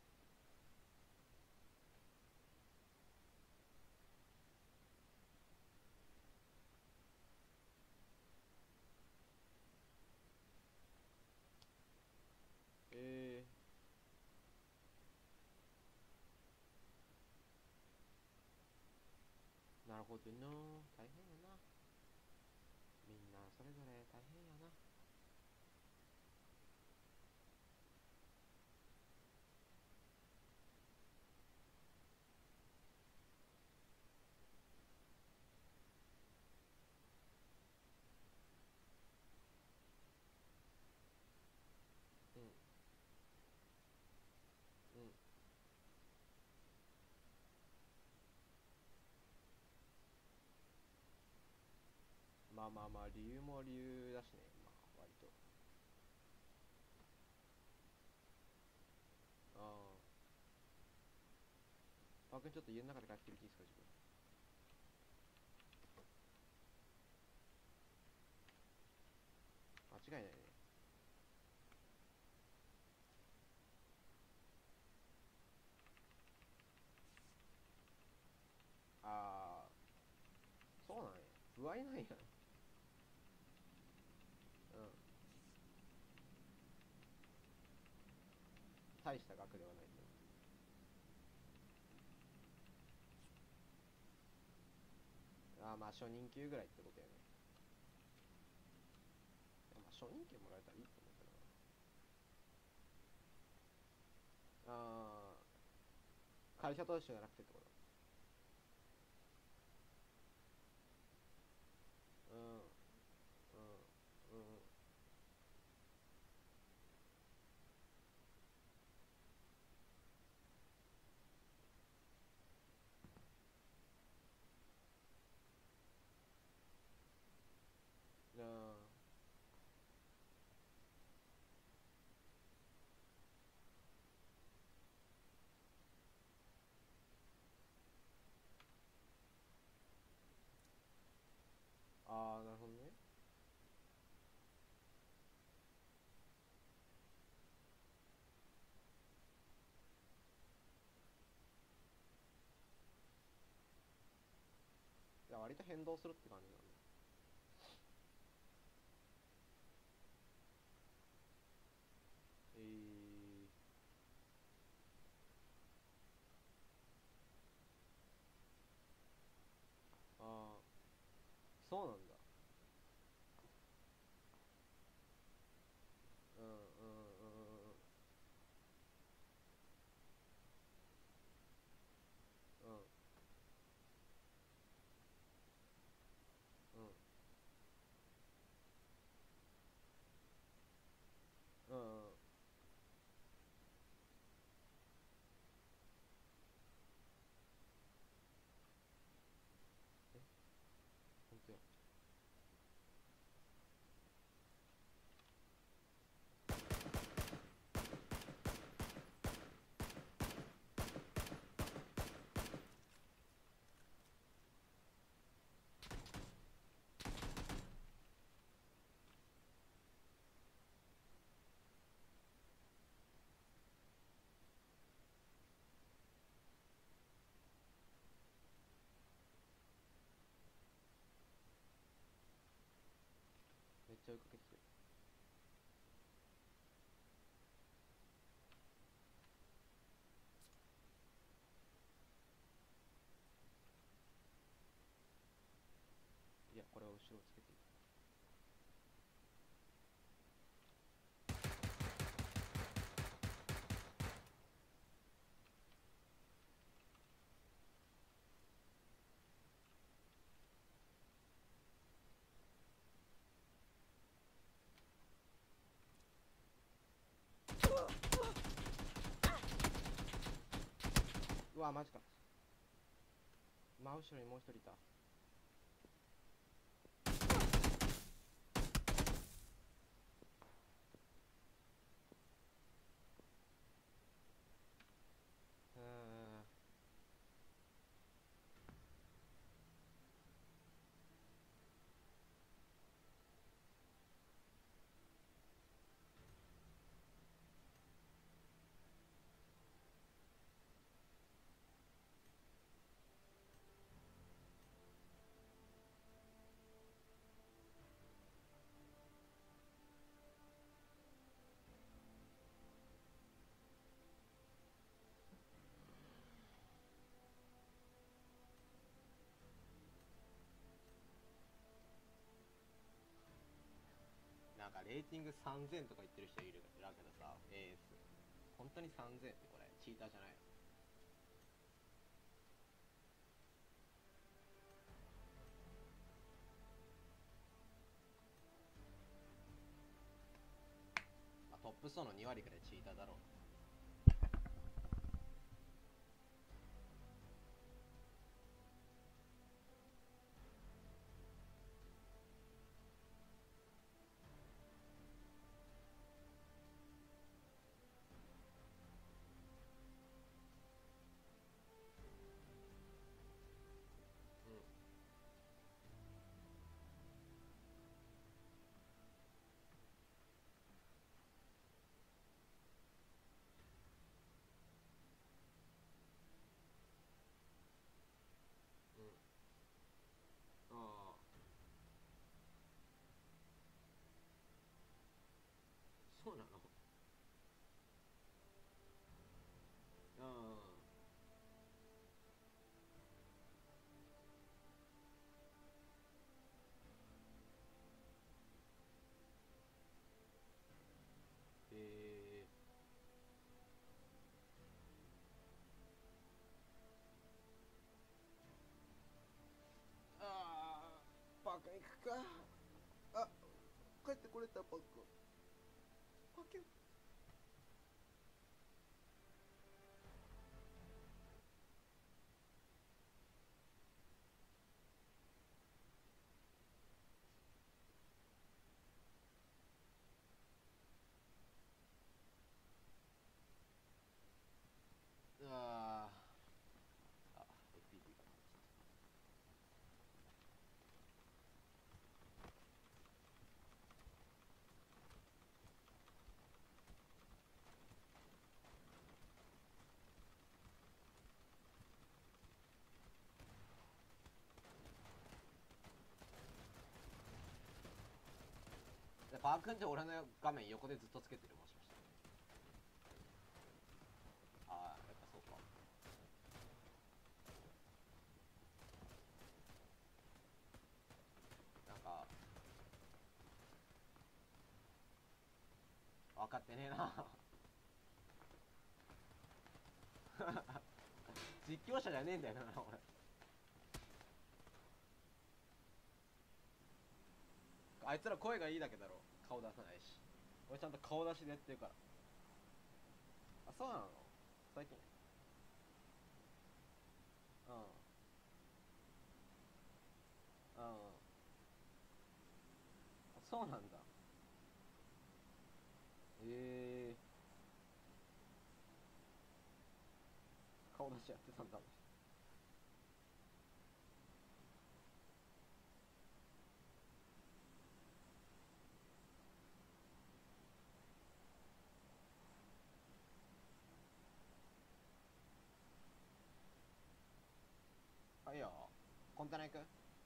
えなるほどな。大変やな。みんなそれぞれ大変やな。うん。うん。まあまあまあ、理由も理由だしね。まあ、割と。ああ。 パー君ちょっと家の中で帰ってきていいですか、自分。間違いないね。あー、そうなんや。不合なんや。うん。大した額ではないけど。あー、まあ初任給ぐらいってことやね。まあ初任給もらえたらいいと思うけどな。会社と一緒じゃなくてってこと。うん、うん、うん、うん。あー、なるほどね。いや、割と変動するって感じなんだ。あー、そうなんだ。うん、うん、うん、うん、うん、うん、うん、うん。え、ほんとや。めっちゃ追いかけてくる。いや、これは後ろをつけていく。うわ、マジか。真後ろにもう一人いた。うーん。なんかレーティング3000とか言ってる人いるだけどさ、AS。本当に3000ってこれ、チーターじゃないの？まあ、トップ層の2割くらいチーターだろう。 これたパックパキュン。うわーあ FPD がでパークンって俺の画面横でずっとつけてる、もしかして。ああ、やっぱそうか。なんか分かってねえな実況者じゃねえんだよな俺。あいつら声がいいだけだろ、顔出さないし。俺ちゃんと顔出しでやってるから。あ、そうなの？最近。うんうん。あ、そうなんだ。ええー、顔出しやってたんだ。あ、いいよ。コンテナ行く？いいよ。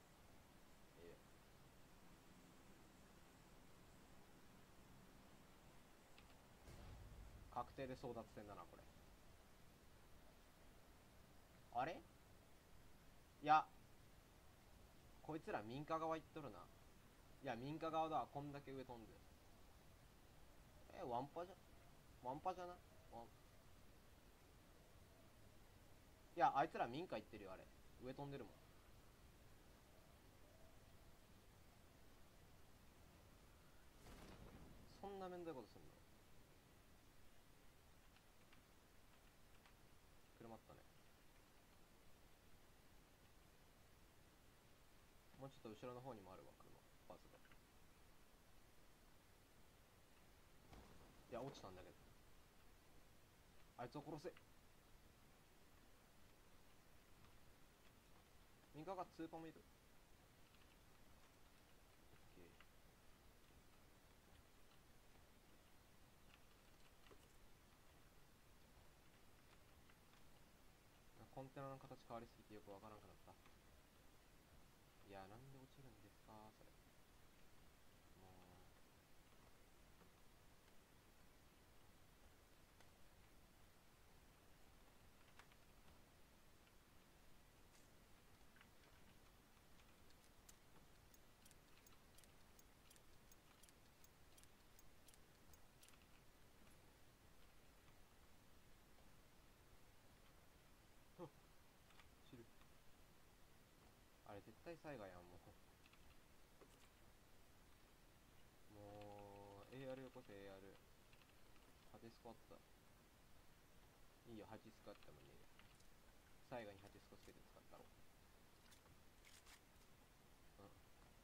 確定で争奪戦だなこれ。あれ、いや、こいつら民家側行っとるな。いや、民家側だ。こんだけ上飛んで。ワンパじゃ、ワンパじゃなワン、いや、あいつら民家行ってるよ、あれ。上飛んでるもん。そんなめんどいことすんの？車あったね。もうちょっと後ろの方にもあるわ、車。バズが。いや、落ちたんだけど。あいつを殺せ。民家が2パもいる。オッケー。コンテナの形変わりすぎてよくわからんくなった。いや、なんで落ちるんですかそれ。もう、はっ、知る。あれ絶対災害やん、もう。もう、AR よこせ、AR。ハテスコあった。いいよ、ハチスコあったもんね。最後にハチスコつけて使ったろ。うん。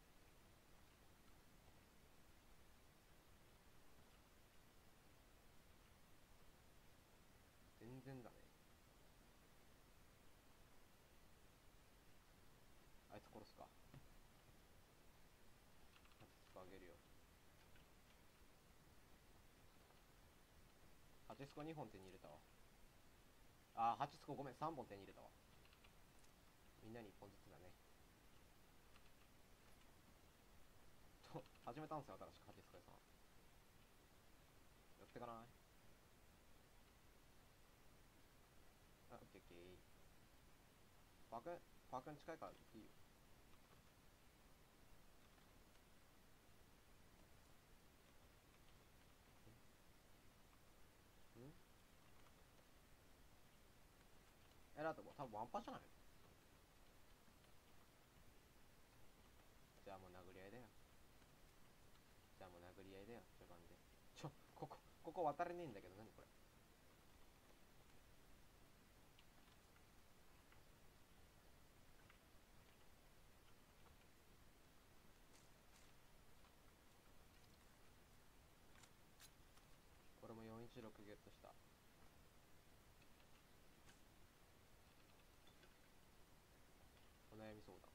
全然だね。あいつ殺すか。ハチスコあげるよ。ハチスコ2本手に入れたわ。あー、ハチスコごめん、3本手に入れたわ。みんなに1本ずつだね。と、始めたんすよ、新しくハチスコ屋さん。やってかない？あ、オッケーオッケー。パークン、パークン近いから行っていいよ。ん、だってもう多分ワンパじゃない？じゃあもう殴り合いだよ。じゃあもう殴ここ渡れねえんだけど、何これ。これも416ゲットした。お悩み相談。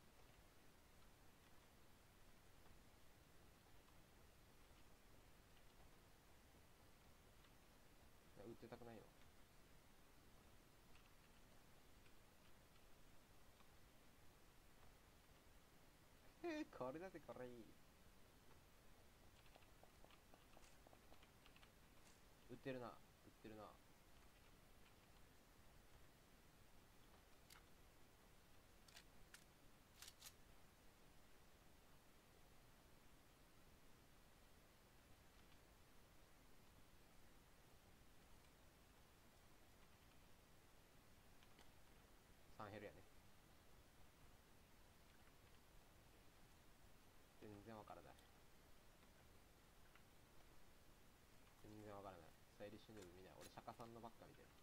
売ってたくないの。これだってこれいい。売ってるな、売ってるな。3ヘルやね。全然わからない。全然わからない。スタイリッシュヌーブ見ない。俺釈迦さんのばっか見てる。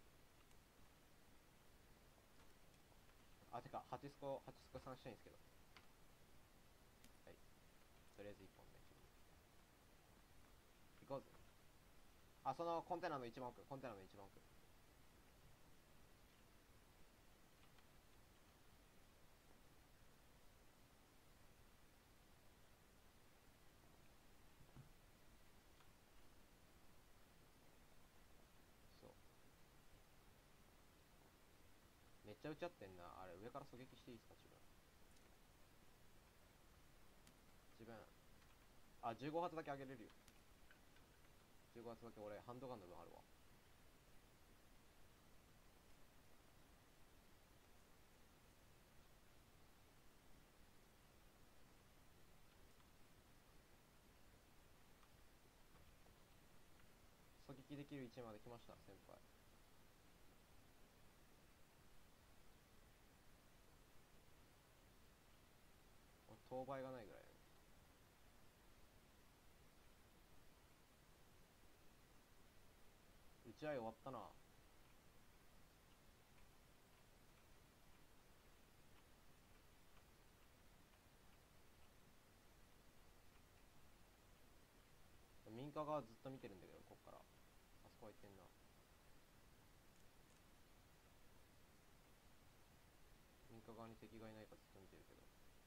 あ、てか8スコ3したいんですけど。はい、とりあえず1本ね。行こうぜ。あ、そのコンテナの一番奥、コンテナの一番奥。そう、めっちゃ撃ち合ってんな。あれ上から狙撃していいですか。自分あ、15発だけ上げれるよ。15発だけ俺ハンドガンの分あるわ。狙撃できる位置まで来ました先輩。当倍がないぐらいだね。打ち合い終わったな。民家側ずっと見てるんだけど、こっからあそこは行ってんな。民家側に敵がいないかずっと見てるけど。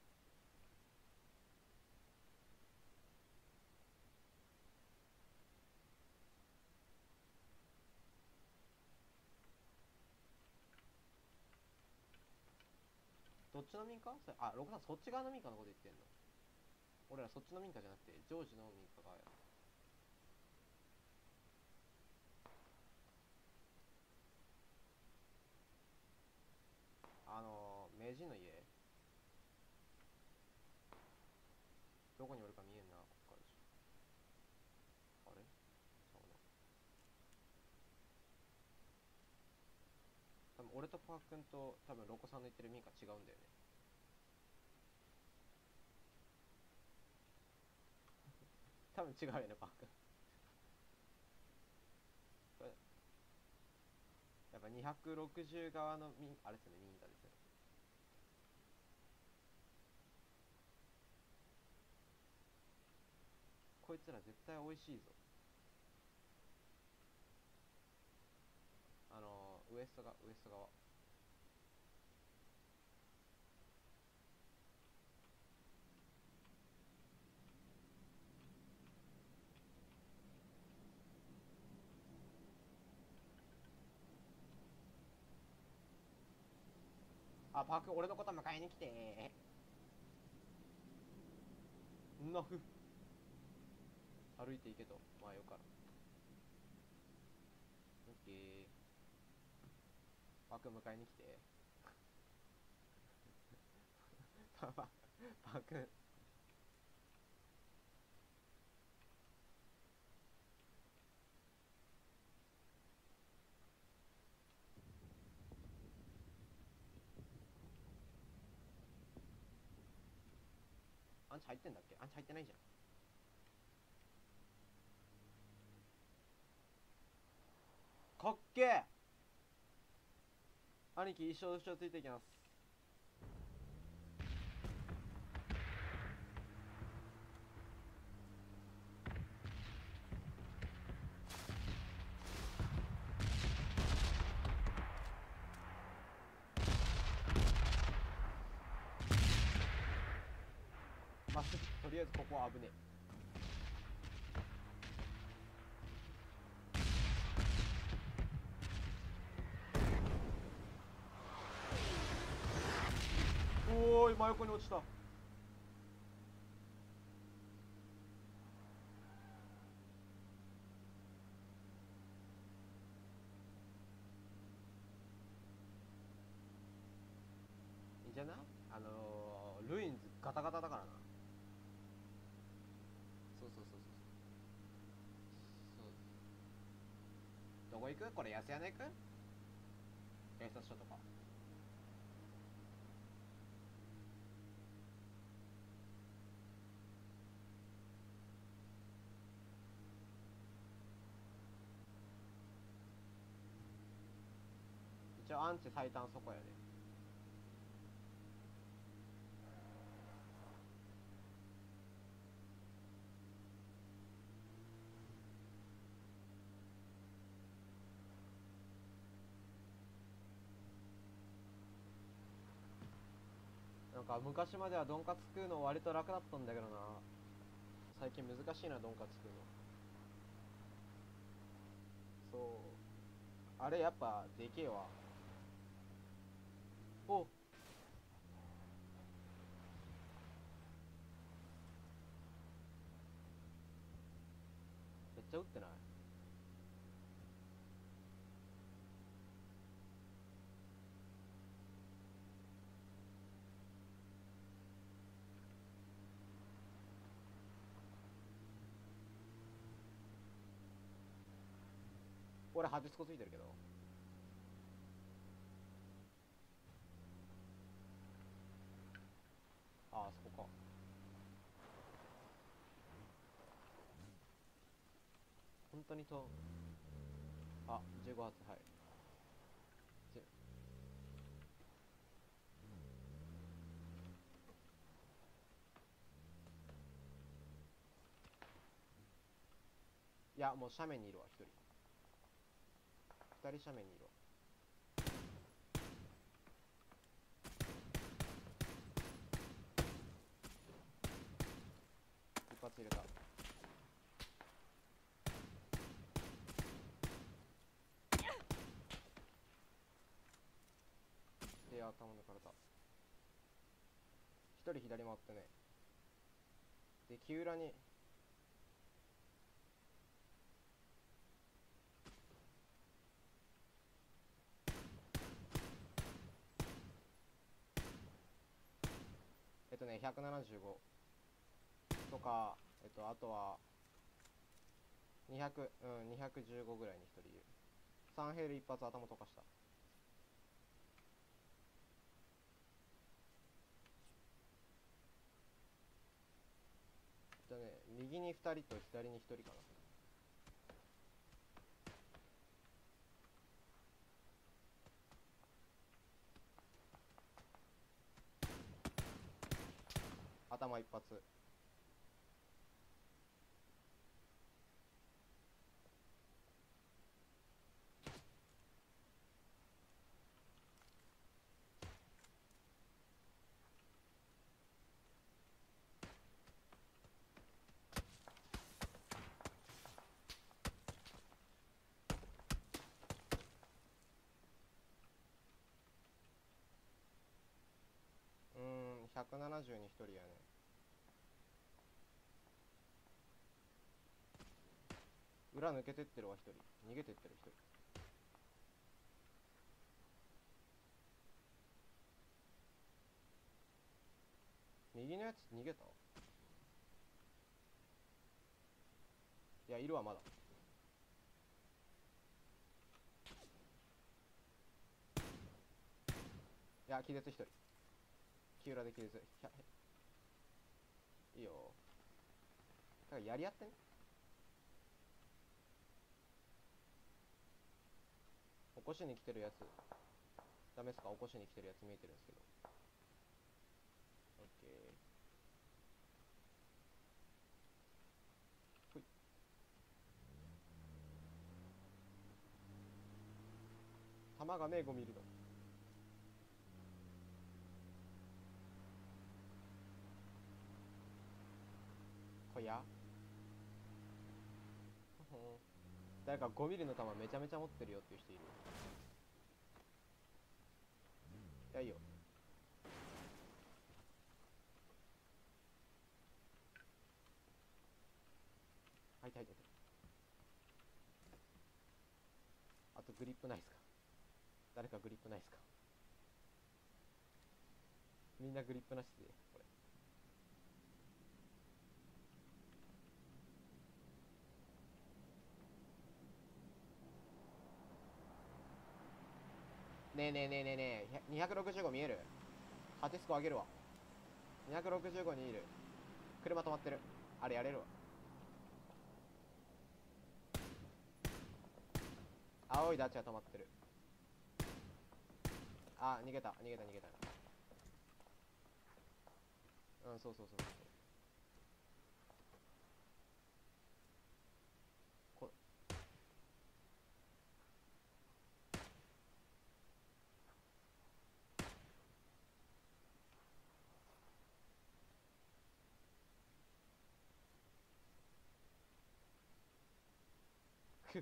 どっちの民家それ。あ、ロコさんそっち側の民家のこと言ってんの。俺らそっちの民家じゃなくてジョージの民家側や。名人の家どこにおるか見えんな、こっからでしょ。あれそうな。多分俺とパー君と多分ロコさんの言ってる民家違うんだよね。多分違うよね、パー君。これやっぱ260側のあれですよね、民家ですよね。こいつら絶対美味しいぞ。ウエスト側、ウエスト側。あ、パーク俺のこと迎えに来てー。んなふ歩いていけと前よから。オッケー。パーク迎えに来てパークアンチ入ってんだっけ。アンチ入ってないじゃん。 かっけえ。兄貴一生後ろついていきます。まっすぐ、とりあえずここは危ねえ。おーい、真横に落ちた。いいんじゃない？ルインズガタガタだからな。そうそうそうそうそう。どこ行く？これ安屋根行く？警察署とか。一応アンチ最短そこやで。なんか昔まではドンカツ食うの割と楽だったんだけどな。最近難しいな、ドンカツ食うの。そう、あれやっぱでけえわ。お、めっちゃ撃ってない？俺ハデスコついてるけど。ああ、そこか。本当にと、あ、15発、はい。じいや、もう斜面にいるわ、一人。二人斜面にいるわ。一発入れた。で、頭抜かれた。一人左回ってね。で、木裏に、175とか、あとは、200、215ぐらいに一人いる。3ヘル一発頭溶かした。じゃあね、右に2人と左に1人かな。頭一発。170に1人やね。裏抜けてってるわ1人。逃げてってる1人。右のやつ逃げた？いや、いるわまだ。いや、気絶1人。木裏で気絶。いいよ。だからやり合ってね。 こしに来てるやつダメっすか？起こしに来てるやつ見えてるんですけど。オッケー。ほい。弾がねえ5ミリの。こや誰か5ミリの弾めちゃめちゃ持ってるよっていう人いる？いや、いいよ。はい、はい、はい。あとグリップないっすか？誰かグリップないっすか？みんなグリップなしでこれ。ねえねえねえねえねえ、265見える？ハテスコ上げるわ。265にいる。車止まってる。あれやれるわ。青いダッチは止まってる。あ、逃げた逃げた逃げた。うん、そうそうそうそう。こくっ。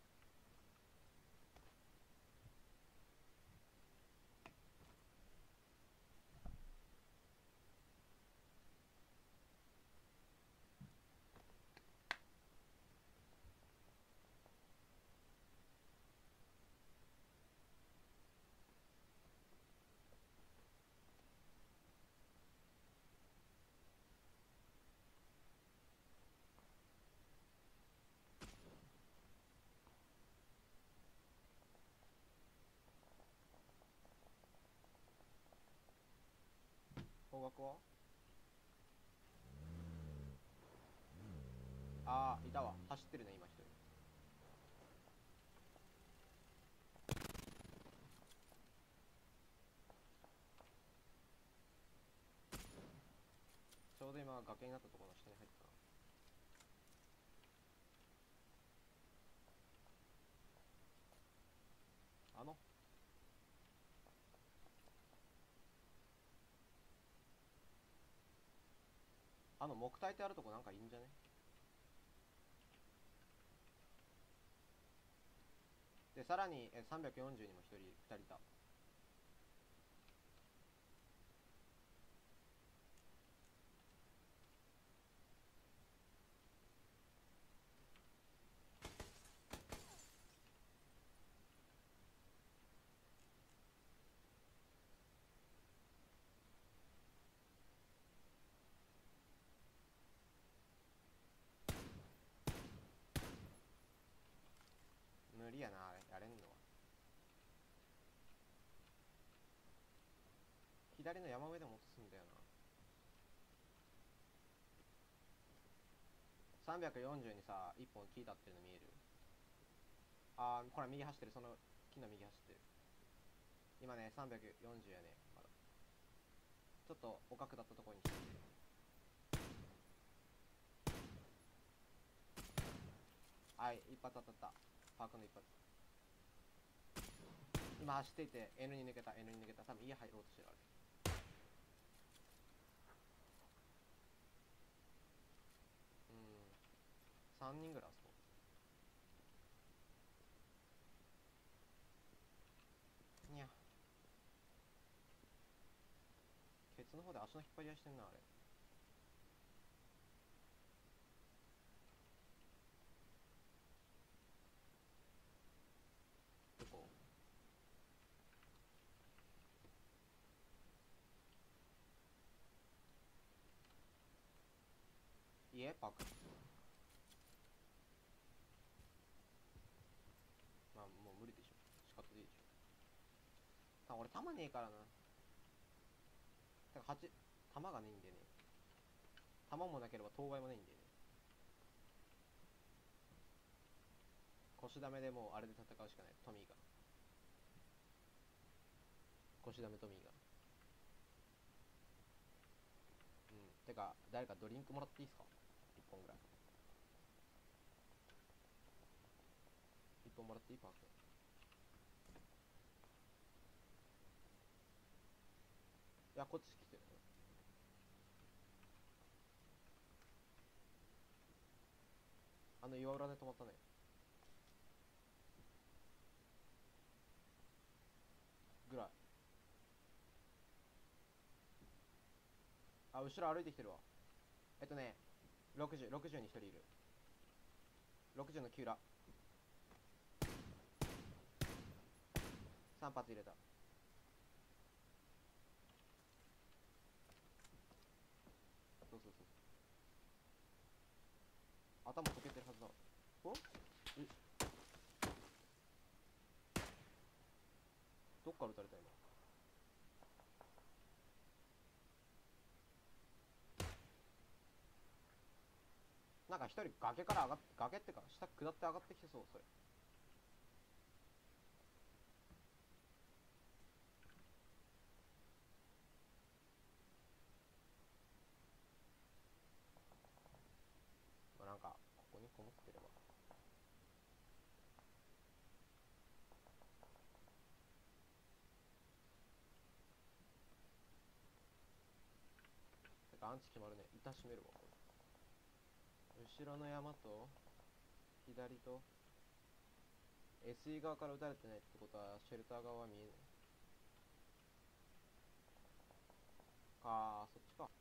方角は？ああ、いたわ。走ってるね、今一人。ちょうど今崖になったところの下に入ったな。木体ってあるとこなんかいいんじゃね？で、さらに340にも一人、二人いた。無理やな、あれやれんのは。左の山上でも落とすんだよな。340にさ、一本木立ってるの見える？あー、ほら右走ってる。その木の右走ってる。今ね、340やね。まだちょっとお角だったところに来てる。はい、一発当たった。パークの一発。今走っていて N に抜けた。 N に抜けた。多分家入ろうとしてる。あれ3人ぐらいあそこ。にゃ、ケツの方で足の引っ張り合いしてんな、あれ。どこ？家パーク。まあもう無理でしょ。仕方でいいでしょ。俺弾ねえからな。てか弾がねえんでね。弾もなければ当該もないんでね。腰ダメでもうあれで戦うしかない。トミーが腰ダメトミーが。うん。てか、誰かドリンクもらっていいですか？ 1 本ぐらい。1本もらっていい？パーク。いや、こっち来てる。あの岩裏で止まったね。ぐらい。あ、後ろ歩いてきてるわ。60、60に1人いる。60の9ラ。3発入れた。そうそうそう。頭溶けてるはずだ。おえ、どっから撃たれた今。なんか一人崖から上がって、崖ってか下下って上がってきてそう、それ。まあ、なんかここにこもってれば。てかアンチ決まるね。板閉めるわこれ。後ろの山と左と SE 側から撃たれてないってことはシェルター側は見えないか。そっちか。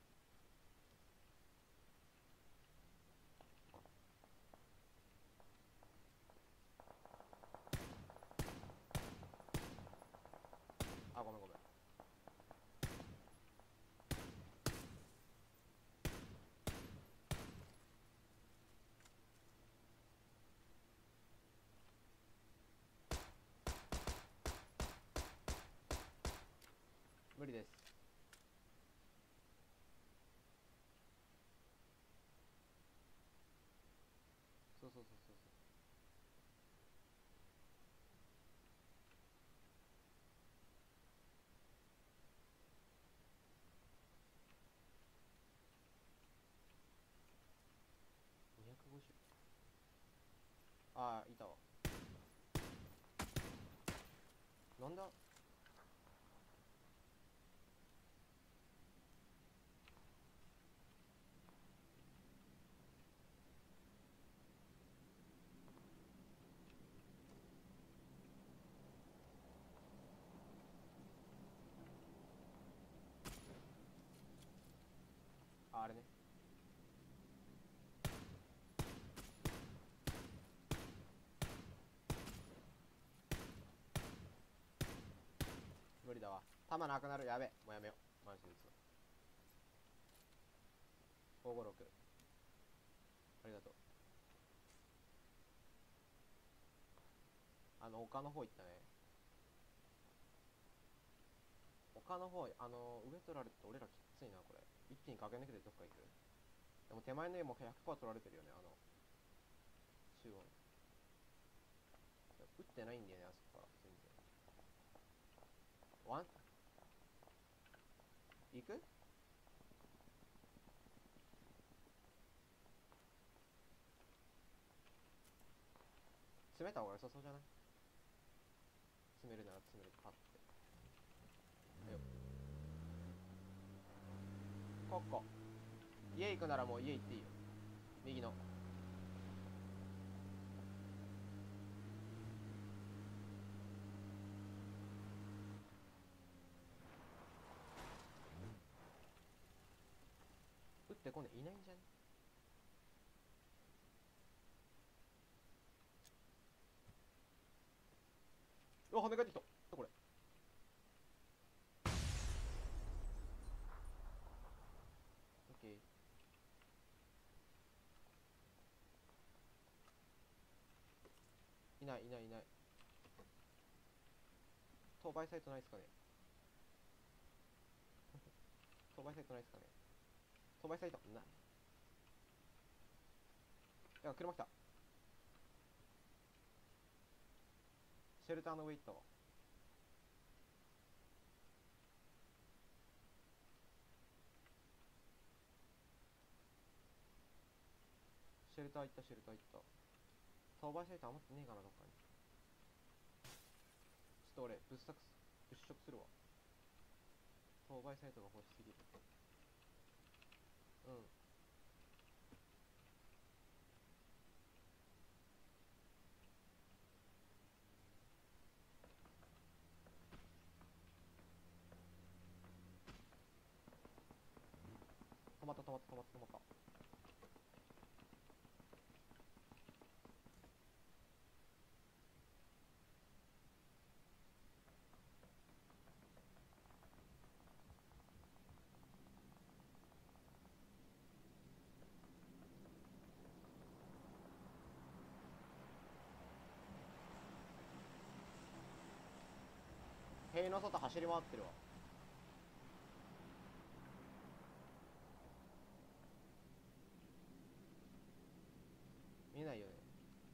あ、ごめんごめん。無理です。そうそうそうそうそう。250。ああ、いたわ。なんだ。あ、あれね。無理だわ。弾なくなる。やべ。もうやめよう。マジで撃つの。556。ありがとう。丘の方行ったね。丘の方、上取られて俺らきついな、これ。一気に駆け抜けてどっか行く。でも手前の家も100%取られてるよね、中央。撃ってないんだよね、あそこから。全然。ワン行く。詰めた方が良さそうじゃない？詰めるなら詰める。パッて。よっ。ここ。家行くならもう家行っていいよ。右の。撃ってこねいないんじゃね？うわ、跳ね返ってきた。これ。オッケー。いないいないいない。当倍サイトないっすかね？当倍サイトないっすかね？当倍サイトない。いや、車来た。シェルターの上行ったわ。 シェルター行った、シェルター行った。当倍サイト余ってねえかな、どっかに。ちょっと俺物色するわ。当倍サイトが欲しすぎる。うん。止まった。塀の外走り回ってるわ。見えないよね。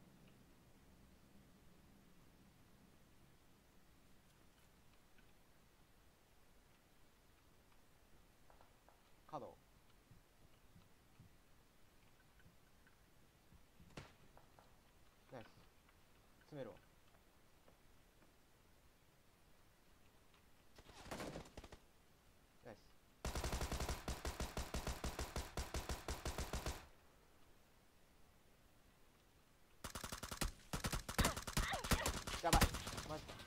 角。ナイス。詰めるわ。ナイス。やばい。マジか。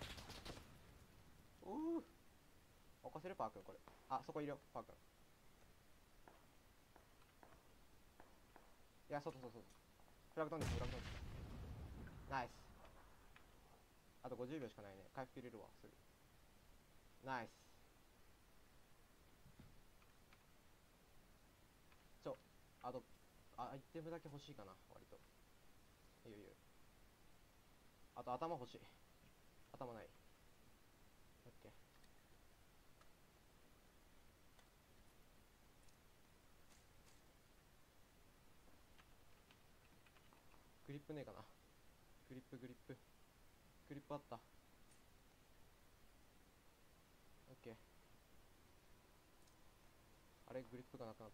起こせるパー君これ。あ、そこいるよ、パー君。いや、外。フラグ飛んでる。ナイス。あと50秒しかないね。回復入れるわ、すぐ。ナイス。あと、アイテムだけ欲しいかな、割と。いいよ。あと頭欲しい。頭ない。オッケー。グリップねえかな。グリップあった。オッケー。あれ、グリップがなくなった。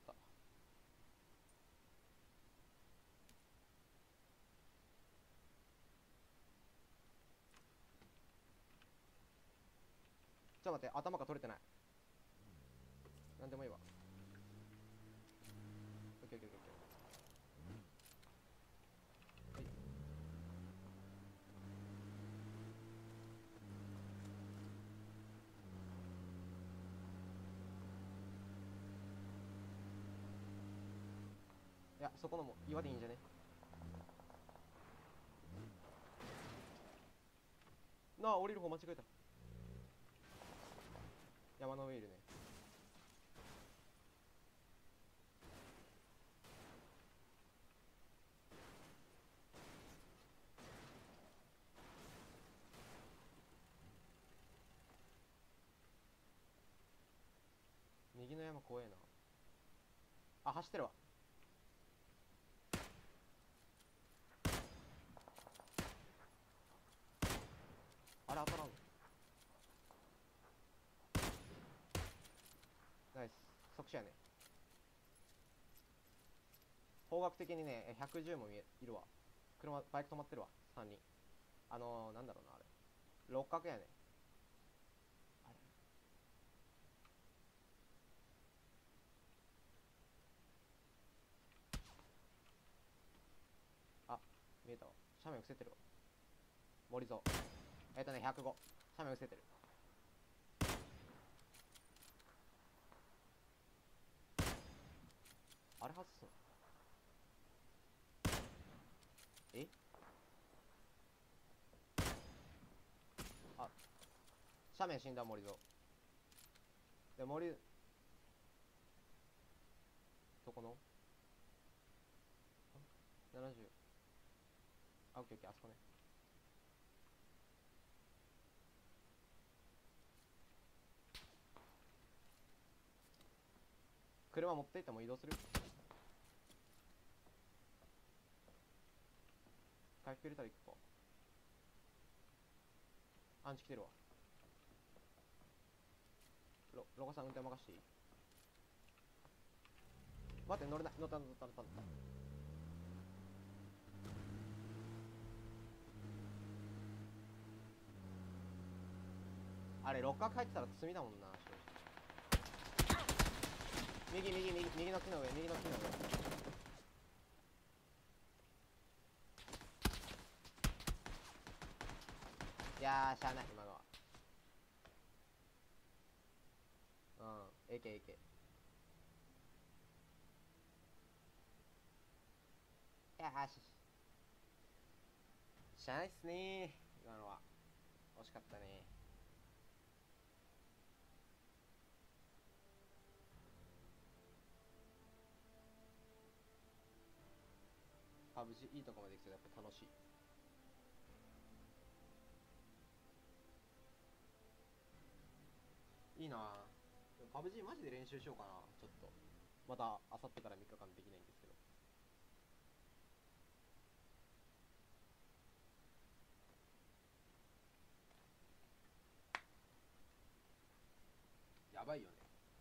ちょっと待って、頭が取れてない。なんでもいいわ。オッケー。はい。いや、そこのも岩でいいんじゃね。なあ、降りる方間違えた。山の上いるね。右の山怖えな。あ、走ってるわ。あれ当たらんの。ナイス。即死やね。方角的にね、110もいるわ。バイク止まってるわ。3人。なんだろうな、あれ。六角やね。あれ。あ、見えたわ。斜面伏せてるわ。森蔵。105。斜面伏せてる。あれ外すの。えあ、斜面死んだ森蔵。で、どこの ?70。あ、オッケー、あそこね。車持っていっても移動する。回復入れたら行くか。アンチ来てるわ。ロゴさん運転任していい？待って、乗った。 あれ六角入ってたら積みだもんな。右右右右の木の上、右の木の上。いやーしゃあない今のは。うん、AK AK。いやーしゃあないっすねー。今のは惜しかったね。パブ G いいとこまで行くとやっぱ楽しい。いいなぁ。パブ G マジで練習しようかな。ちょっとまたあさってから3日間できないんですけど。やばいよね。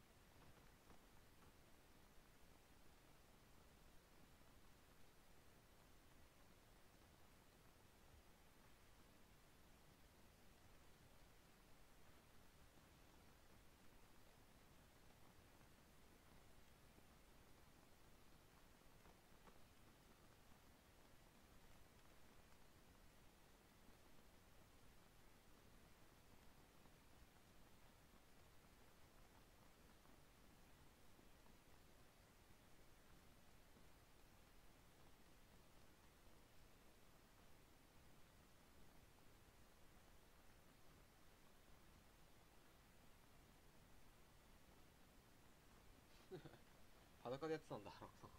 裸でやってたんだ。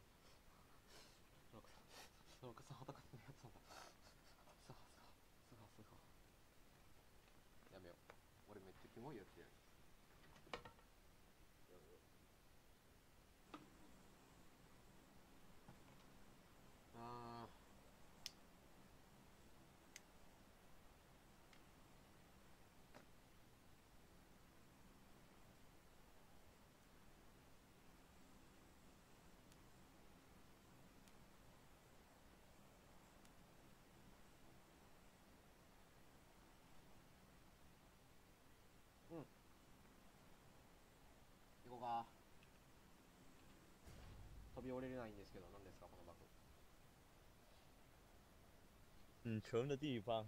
ロクさん裸でやってたんだ。すごいやめよう。俺めっちゃキモいやつやる。やめよう。うん、行こうか。飛び降りれないんですけど、何ですかこのバグ。 很穷的地方。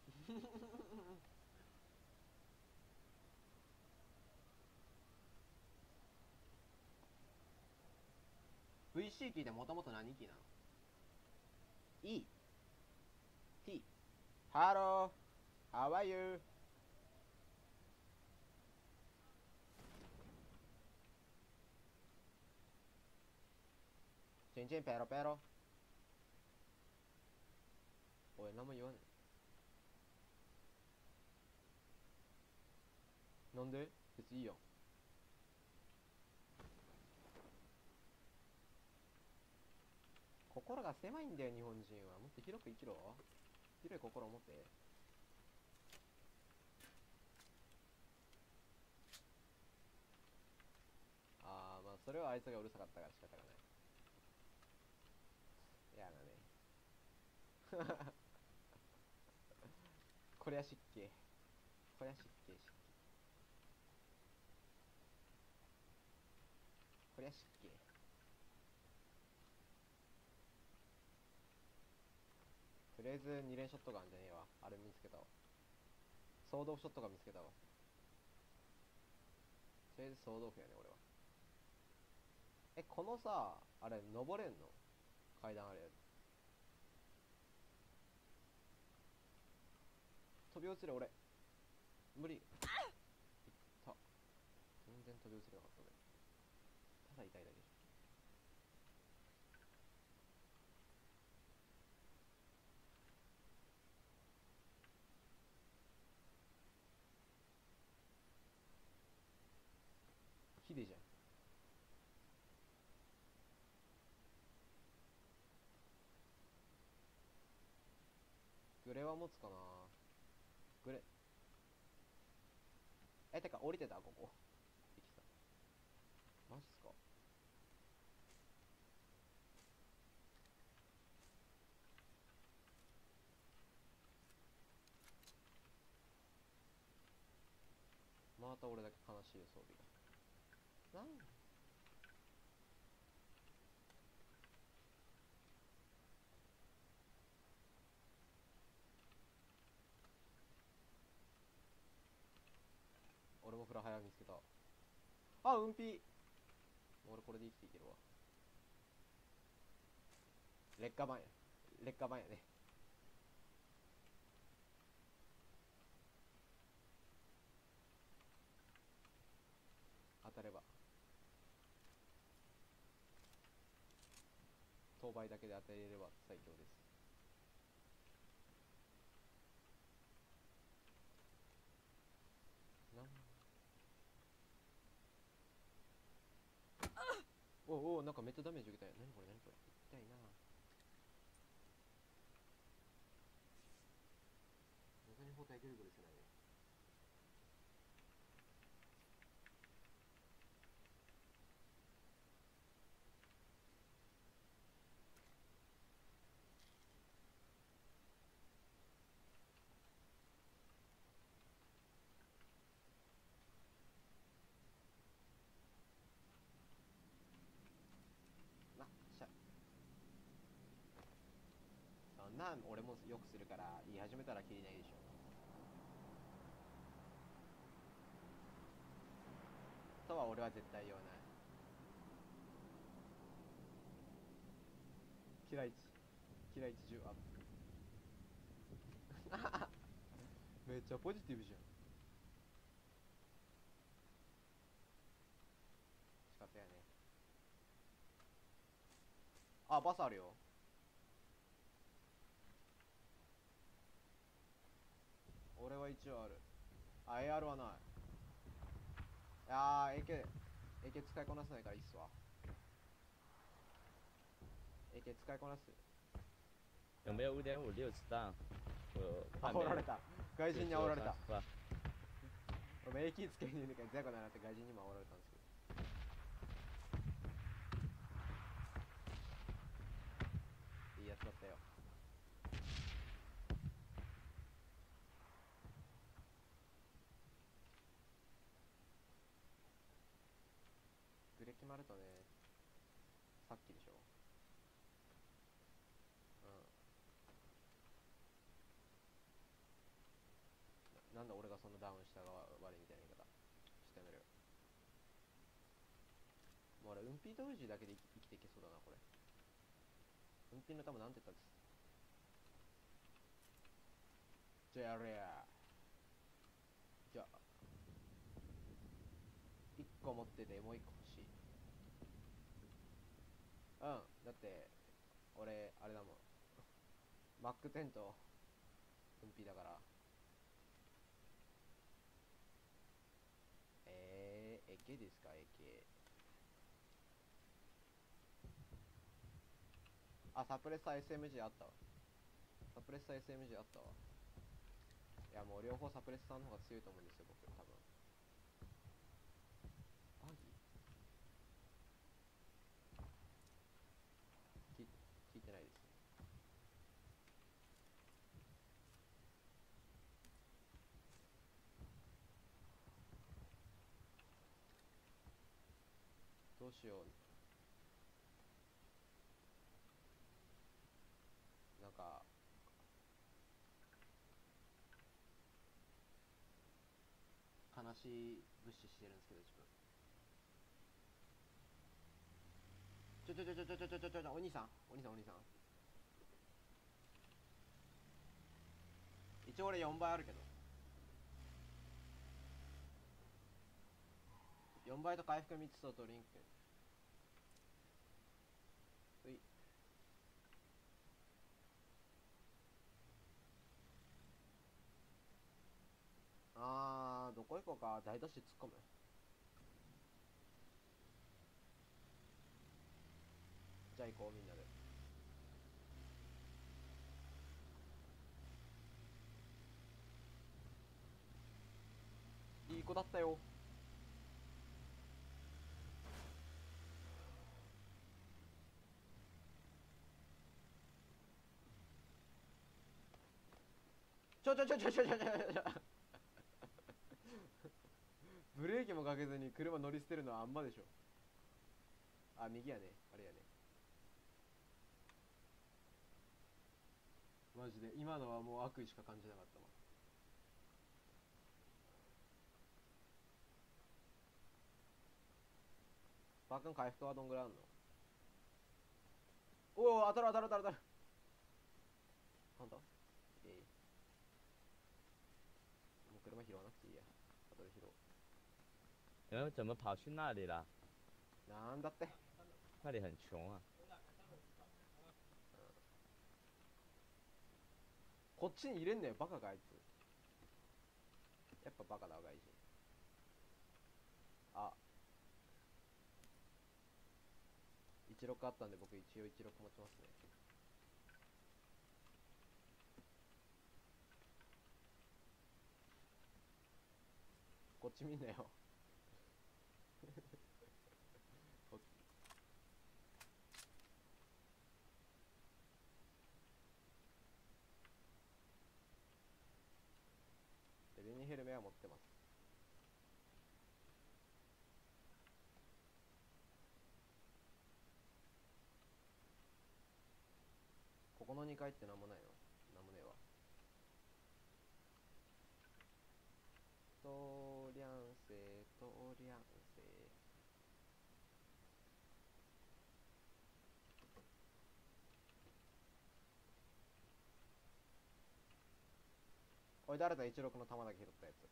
VC キーってもともと何キーなの？ E T Hello How are you? チェンチェンペロペロ。おい何も言わねえ。なんで？別にいいやん。心が狭いんだよ日本人は。もっと広く生きろ。広い心を持って。あーまあそれはあいつがうるさかったから仕方がない。やだね。こりゃ湿気。こりゃ湿気湿気。こりゃ湿気。とりあえず2連ショットガンじゃねえわ。あれ見つけたわ。ソードオフショットガン見つけたわ。とりあえずソードオフやね俺は。このさあれ登れんの？階段あれ飛び落ちる俺無理。いった全然飛び落ちれなかった俺。ただ痛いだけじゃん。ヒデじゃん。グレは持つかな。グレてか降りてたここ。できた。マジっすか。 また俺だけ悲しいよ装備が。俺もフラハヤ見つけた。あ、うんぴ。俺これで生きていけるわ。劣化版や。劣化版やね。当たれば。当倍だけで当てれれば最強です。おお、なんかめっちゃダメージ受けたよ。何これ何これ。痛いな。謎に包帯ぐるぐるせないね。なっしゃ。そんなん俺もよくするから言い始めたらきりないでしょ。とは俺は絶対言わない。キライチキライチ10アップ。めっちゃポジティブじゃん。仕方やね。あ、バスあるよ。俺は一応ある。あ、AR はない。いやー、AK 使いこなせないからいいっすわ。AK 使いこなす。 有没有5.56子弹？我快没了。 煽られた。外人に煽られた。 是吧？ 俺 AK つけにいるからゼコだなって外人にも煽られたんですけど。いいやつだったよ。グレ決まるとね、さっきでしょ。なんだ俺がそんなダウンしたが悪いみたいな言い方してみる。もう俺、運ピーとウージーだけで生きていけそうだな、これ。運ピーの球なんて言ったんです。じゃあやれや。じゃあ、1個持っててもう1個欲しい。うん、だって、俺、あれだもん。マック10と、運ピーだから。エケですか、エケ。あ、サプレッサー SMG あったわ。サプレッサー SMG あったわ。いや、もう両方サプレッサーの方が強いと思うんですよ、僕、多分。バギ聞いてないですね。どうしよう。なんか、悲しい物資してるんですけど、自分。お兄さん、お兄さん、お兄さん。一応俺4倍あるけど。4倍と回復3つとドリンク。うい。どこ行こうか。大都市突っ込む。じゃあ行こう、みんなで。いい子だったよ。ちょ。 ブレーキもかけずに車乗り捨てるのはあんまでしょ。あ、右やね、あれやね。マジで今のはもう悪意しか感じなかったわ。バー君回復はどんぐらいあんの？おお、当たる当たる当たる当たる。なんだもう車拾わなくていいや。後で拾おう。 你们怎么跑去那里了？ なんだって。 那里很穷啊。 こっちに入れんなよ、バカかあいつ。やっぱバカだわ、外人。あ、16あったんで僕一応16持ちますね。こっち見んなよ。ベニヘルメは持ってます。ここの2階ってなんもないの？なんもねえわ。とりゃんせとりゃんせ。おい、誰だ16の弾だけ拾ったやつ。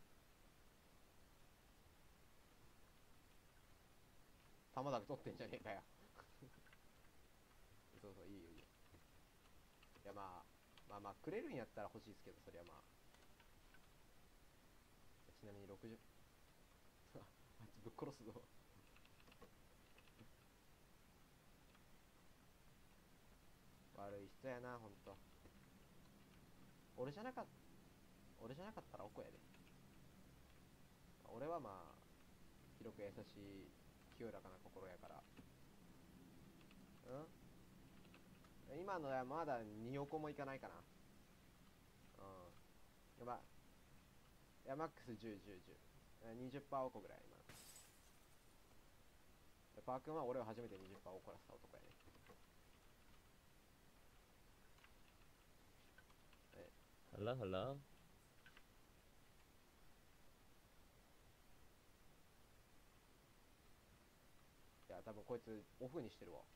弾だけ取ってんじゃねえかよ。そうそう、いいよいいよ。いやまあくれるんやったら欲しいですけど、そりゃまあ。ちなみに60。あいつぶっ殺すぞ。悪い人やな、ほんと。俺じゃなかったらおこやで。俺はまあ広く優しい清らかな心やから。今のはまだ2億もいかないかな。まあいやマックス10、10、10、20%オコぐらい今。パー君は俺を初めて20%怒らせた男やね。 Hello Hello。 いや多分こいつオフにしてるわ。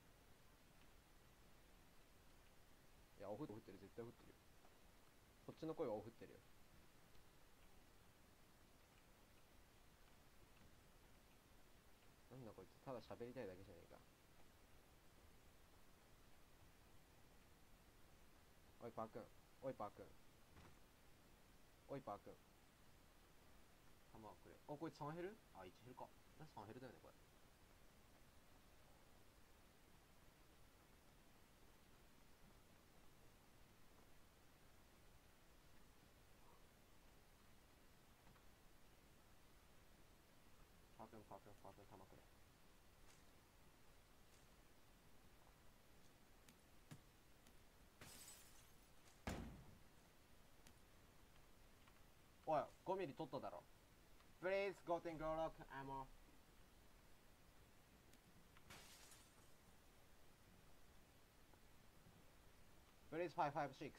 いやオフってる、絶対オフってるよ。こっちの声はオフってるよ。なんだこいつ、ただ喋りたいだけじゃねえか。おいパー君、おいパー君、おいパー君、弾をくれ。あ、こいつ3減る？あ、1減るか。3減るだよねこれ。パー君パー君パー君、弾くれ。おい、5ミリ取っただろ。Please go and go lock ammo. Please 556.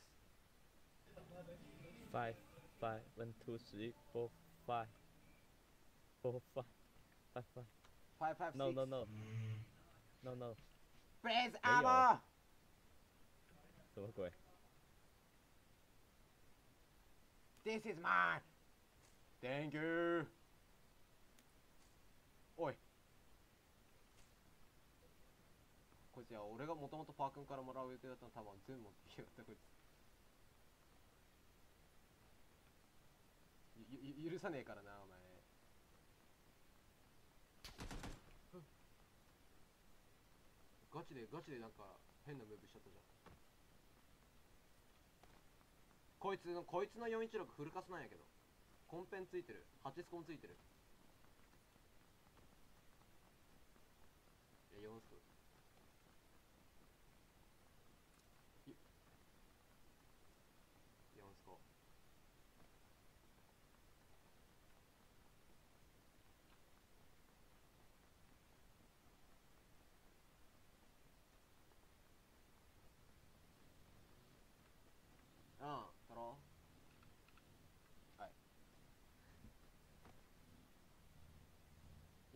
5 5 1 2 3 4 5 4 5 5 5 556. No no no no no。 Please 没有 ammo. 什么鬼？ This is mine. Thank you. おい。こいつ、いや俺がもともとパー君からもらう予定だったの多分全部持ってきやがったこいつ。許さねえからなお前。ガチでなんか変なムーブしちゃったじゃん。こいつの416フルカスなんやけど、コンペンついてる、8スコンついてる。いや4スコ4スコ。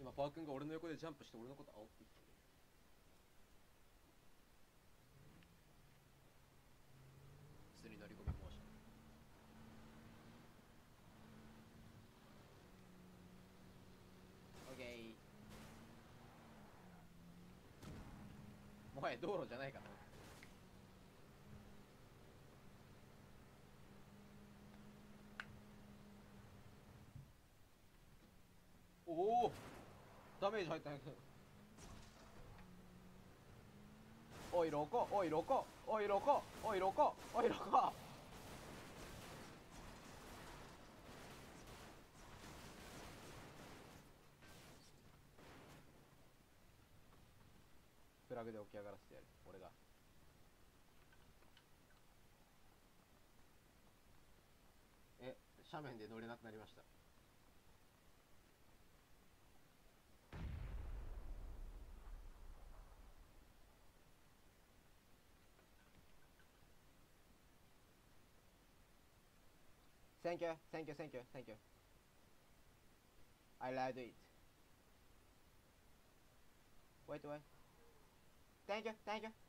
今パー君が俺の横でジャンプして俺のこと煽ってきてる。普通に乗り込みモーション。オッケー。もはや道路じゃないかな。おお、ダメージ入ったんやけど。おいロコ、おいロコ、おいロコ、おいロコ、おいロコ。フラグで起き上がらせてやる俺が。斜面で乗れなくなりました。Thank you, thank you, thank you, thank you. I like it. Wait, wait. Thank you, thank you.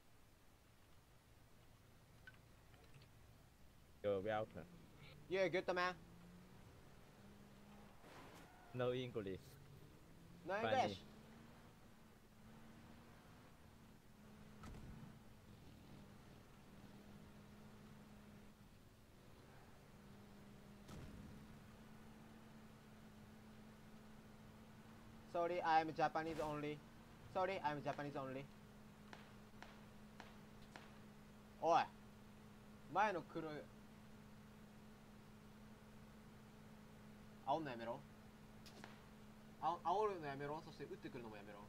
You're welcome. Yeah, good man. No English. No Funny. English. Sorry, I'm Japanese only. Sorry, I'm Japanese only. おい、前の黒い煽んのやめろ。煽るのやめろ。そして撃ってくるのもやめろ。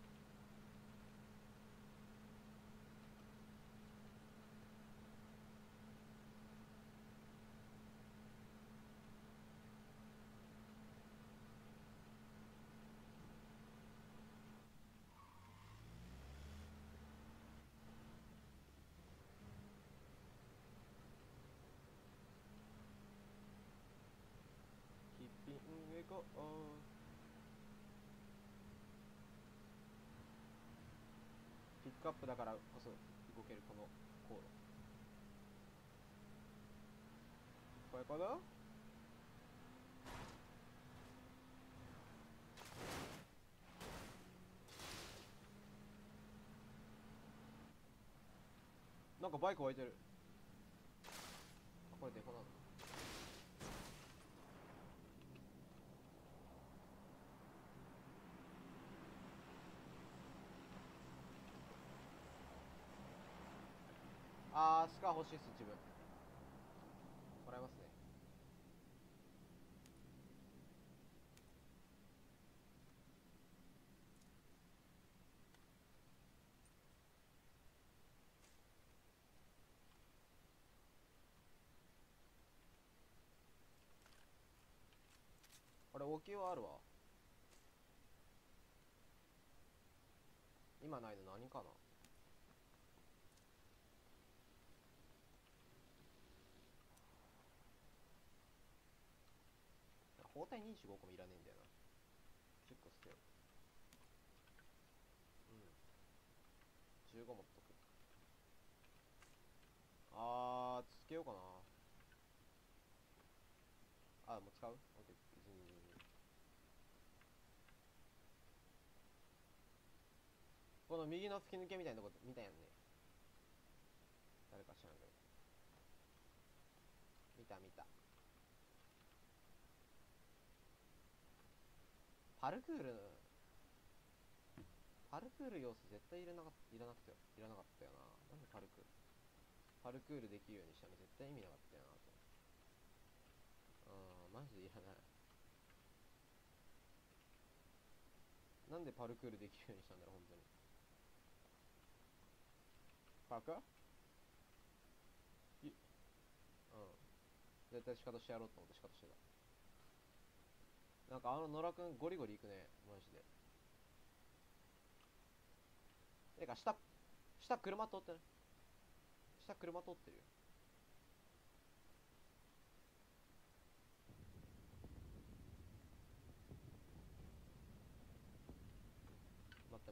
キッピンへゴー。ピックアップだからこそ動けるこの航路。こういうこと？なんかバイク置いてる。これでこのスカー欲しいっす自分。もらいますね。これお給はあるわ。今ないの何かな。包帯25個もいらねえんだよな。10個捨てよう。15持っとく。つけようかな。もう使う？オッケー。この右の吹き抜けみたいなとこ見たやんね。誰か知らんけど。見た。パルクール要素絶対いらなかったよな。なんでパルクールできるようにしたの絶対意味なかったよなと。マジでいらない。なんでパルクールできるようにしたんだろう本当に。パーク？絶対仕方してやろうと思って仕方してた。なんか野良くんゴリゴリいくねマジで。てか下車通ってる。下車通ってるよ。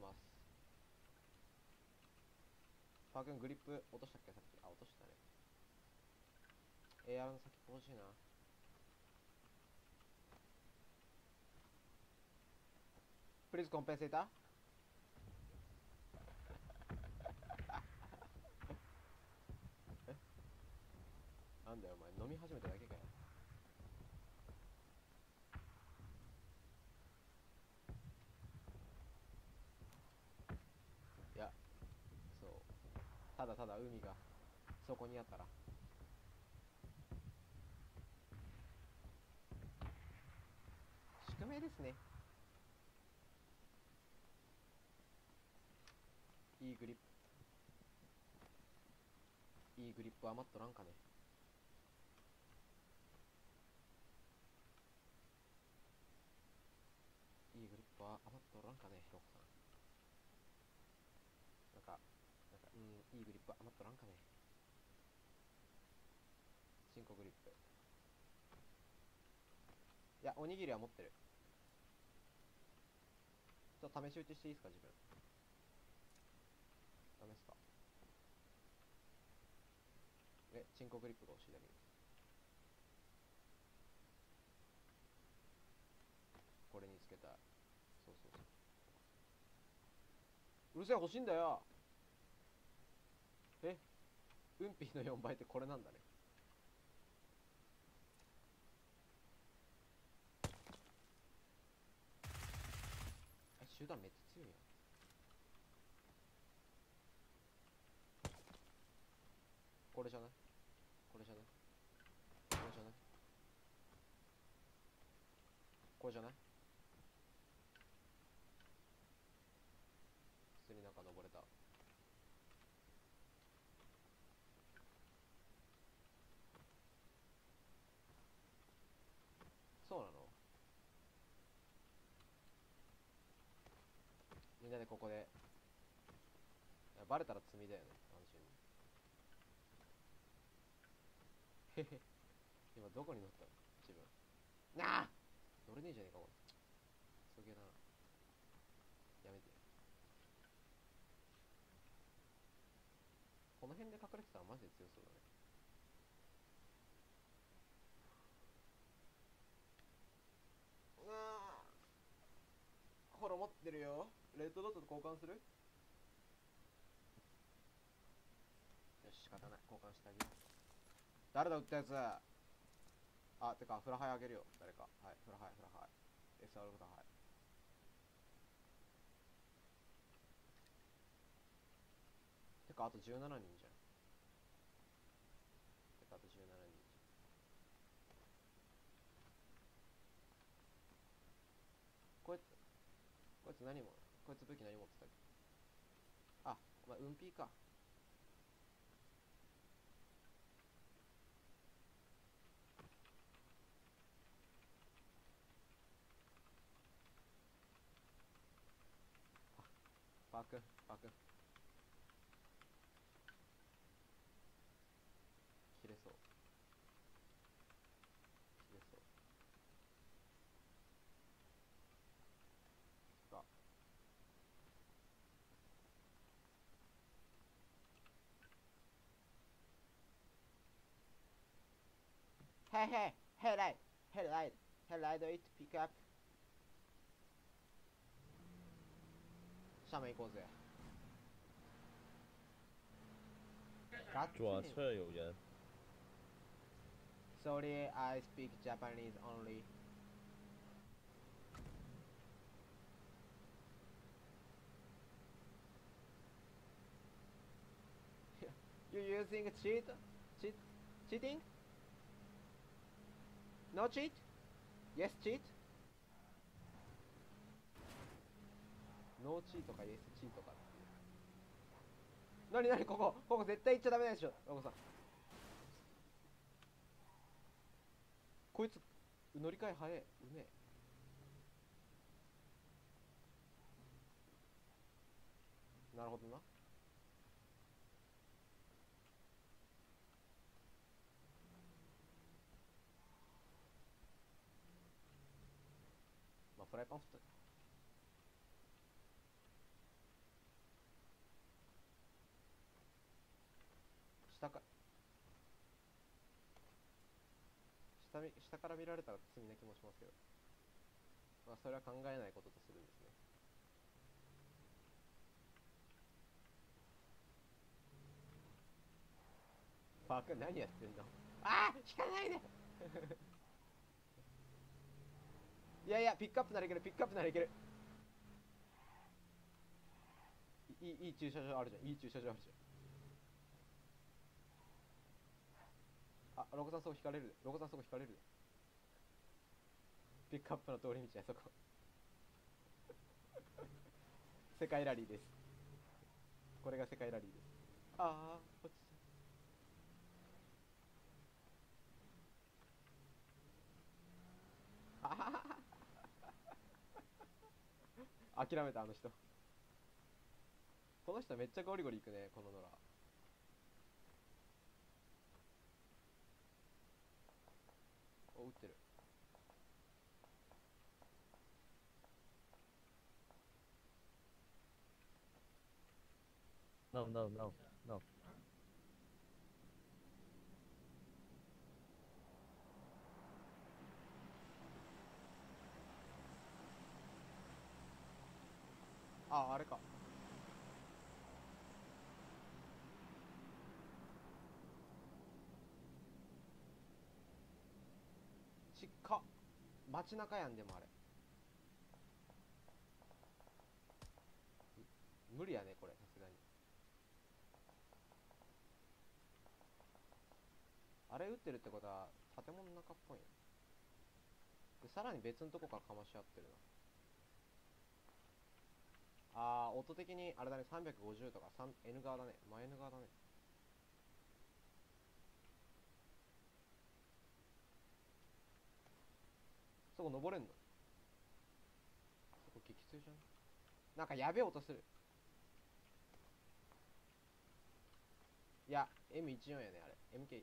ます。パー君グリップ落としたっけさっき。あ、落としたね。AR の先っぽ欲しいな。プリーズコンペンセーター。え、なんだよお前、飲み始めただけかよ。いや、そう、ただただ海がそこにあったら。宿命ですね。いいグリップ、いいグリップ余っとらんかね。いいグリップは余っとらんかね、ロコさん。いいグリップ余っとらんかね。チンコグリップ。いや、おにぎりは持ってる。ちょっと試し打ちしていいですか、自分。試すか。チンコグリップが欲しいだけに。これにつけたい。そうそうそう。うるせえ、欲しいんだよ。運ピーの4倍ってこれなんだね。集団めっちゃ強いやん。これじゃない？これじゃない？これじゃない？これじゃない？普通になんか登れた。そうなの？みんなでここで。いやバレたら罪だよね、単純に。へへ。今どこに乗ったの自分。なあ、乗れねえじゃねえかこれ。すげえな。やめて。この辺で隠れてたらマジで強そうだね。うわー、ほら持ってるよ。レッドドットと交換する？よし、仕方ない、交換してあげよう。誰だ撃ったやつ。あ、てかフラハイあげるよ誰か。はい、フラハイ、フラハイ SR フラハイ。てかあと17人じゃん。てかあと17人じゃん。こいつ、こいつ何も、こいつ武器何持ってたっけ？あ、お前運ピーか。パーク、パーク。切れそう。切れそう。か。Hey, hey, hey, right, hey, right, hey, right, do it, pick up。斜面行こうぜ。ガッツ左リ。 侧有人。 Sorry, I speak Japanese only. You using cheat? Cheat? Cheating? No cheat? Yes cheat? No cheat とか Yes cheat とかっていう。なになに、ここ絶対行っちゃダメでしょロコさん。こいつ乗り換え早え、うめえ。なるほどな。まあフライパン振った。 下から見られたら罪な気もしますけど、まあそれは考えないこととするんですね。バカ何やってんの。ああ引かないでいやいやピックアップならいける、ピックアップならいける。いい駐車場あるじゃん、いい駐車場あるじゃん。あ、ロコさんそこ引かれるで、ロコさんそこ引かれるで。ピックアップの通り道やそこ世界ラリーです。これが世界ラリーです。ああ落ちたあははは諦めたあの人。この人めっちゃゴリゴリいくね、このノラ。お、撃ってる。 No, no, no, no. ああ、あれか。ちっか。街中やん、でもあれ。無理やね、これ、さすがに。あれ撃ってるってことは、建物の中っぽいよ。で、さらに別のとこからかまし合ってるな。あー、音的に、あれだね、350とか、N 側だね。前 N 側だね。そこ登れんの？そこ激痛じゃん。なんかやべえ音する。いや、M14 やね、あれ。MK。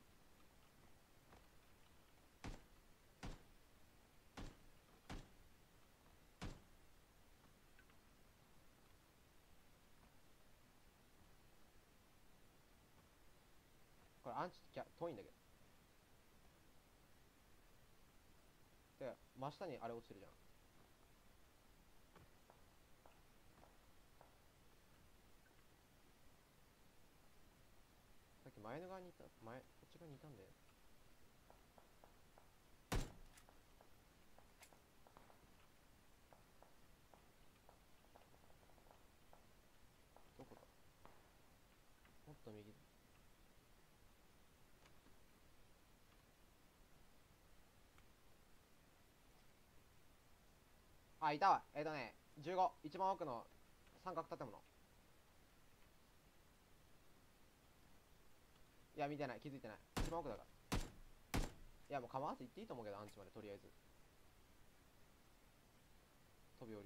これアンチ遠いんだけど。で、真下にあれ落ちてるじゃん。さっき前の側にいた、こっち側にいたんだよ。どこだ？もっと右。あ、いたわ。15、一番奥の三角建物。いや、見てない、気づいてない。一番奥だから。いや、もう構わず行っていいと思うけど、アンチまで、とりあえず。飛び降り。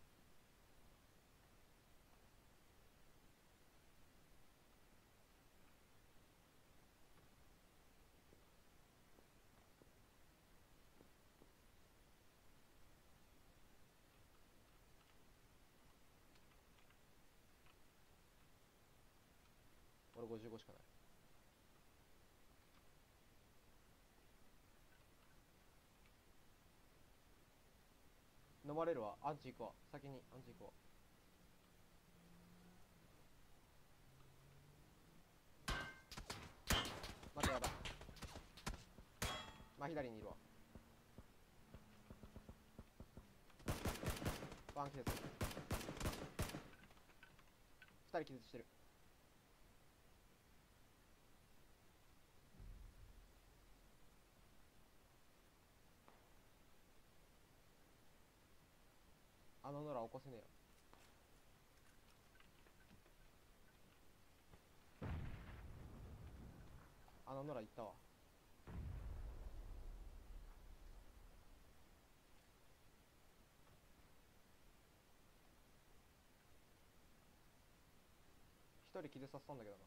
俺55しかない。飲まれるわ。アンチ行くわ。先にアンチ行くわ。待って、やばい。真左にいるわ。ワンケース。2人気絶してる。あのノラ起こせねえよ。あのノラ行ったわ。一人気絶させたんだけどな。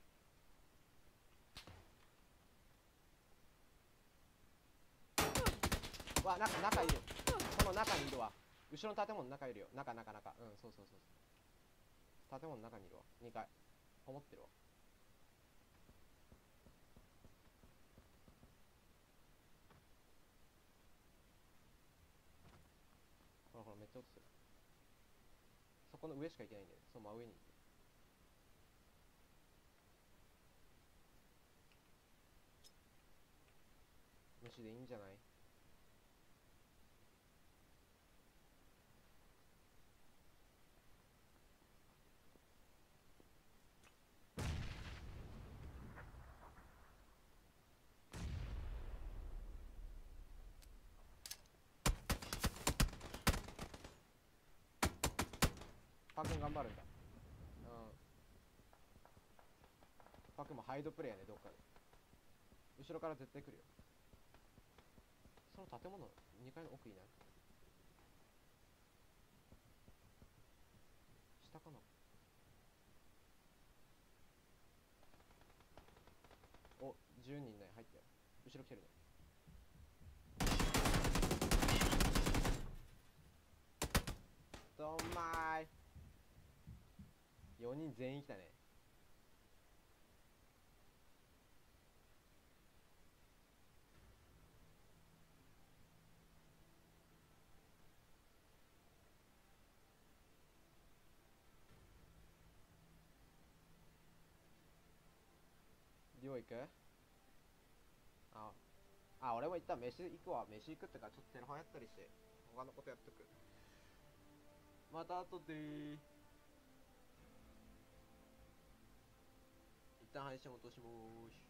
わ、中いる。この中にいるわ。後ろの建物の中いるよ。中。うん、そう。建物の中にいるわ。2階。こもってるわ。 めっちゃ音する。そこの上しか行けないんだよね。その真上に行って。無視でいいんじゃない？パー君頑張るんだ。パー君もハイドプレイやね、どっかで。後ろから絶対来るよ。その建物2階の奥いない？下かな。お、10人いない。入ったよ。後ろ来てるね。どんまーい。4人全員来たね。寮行く？俺も一旦飯行くわ。飯行くってか、ちょっとテレフォンやったりして、他のことやっとく。また後でー。一旦配信落としまーす。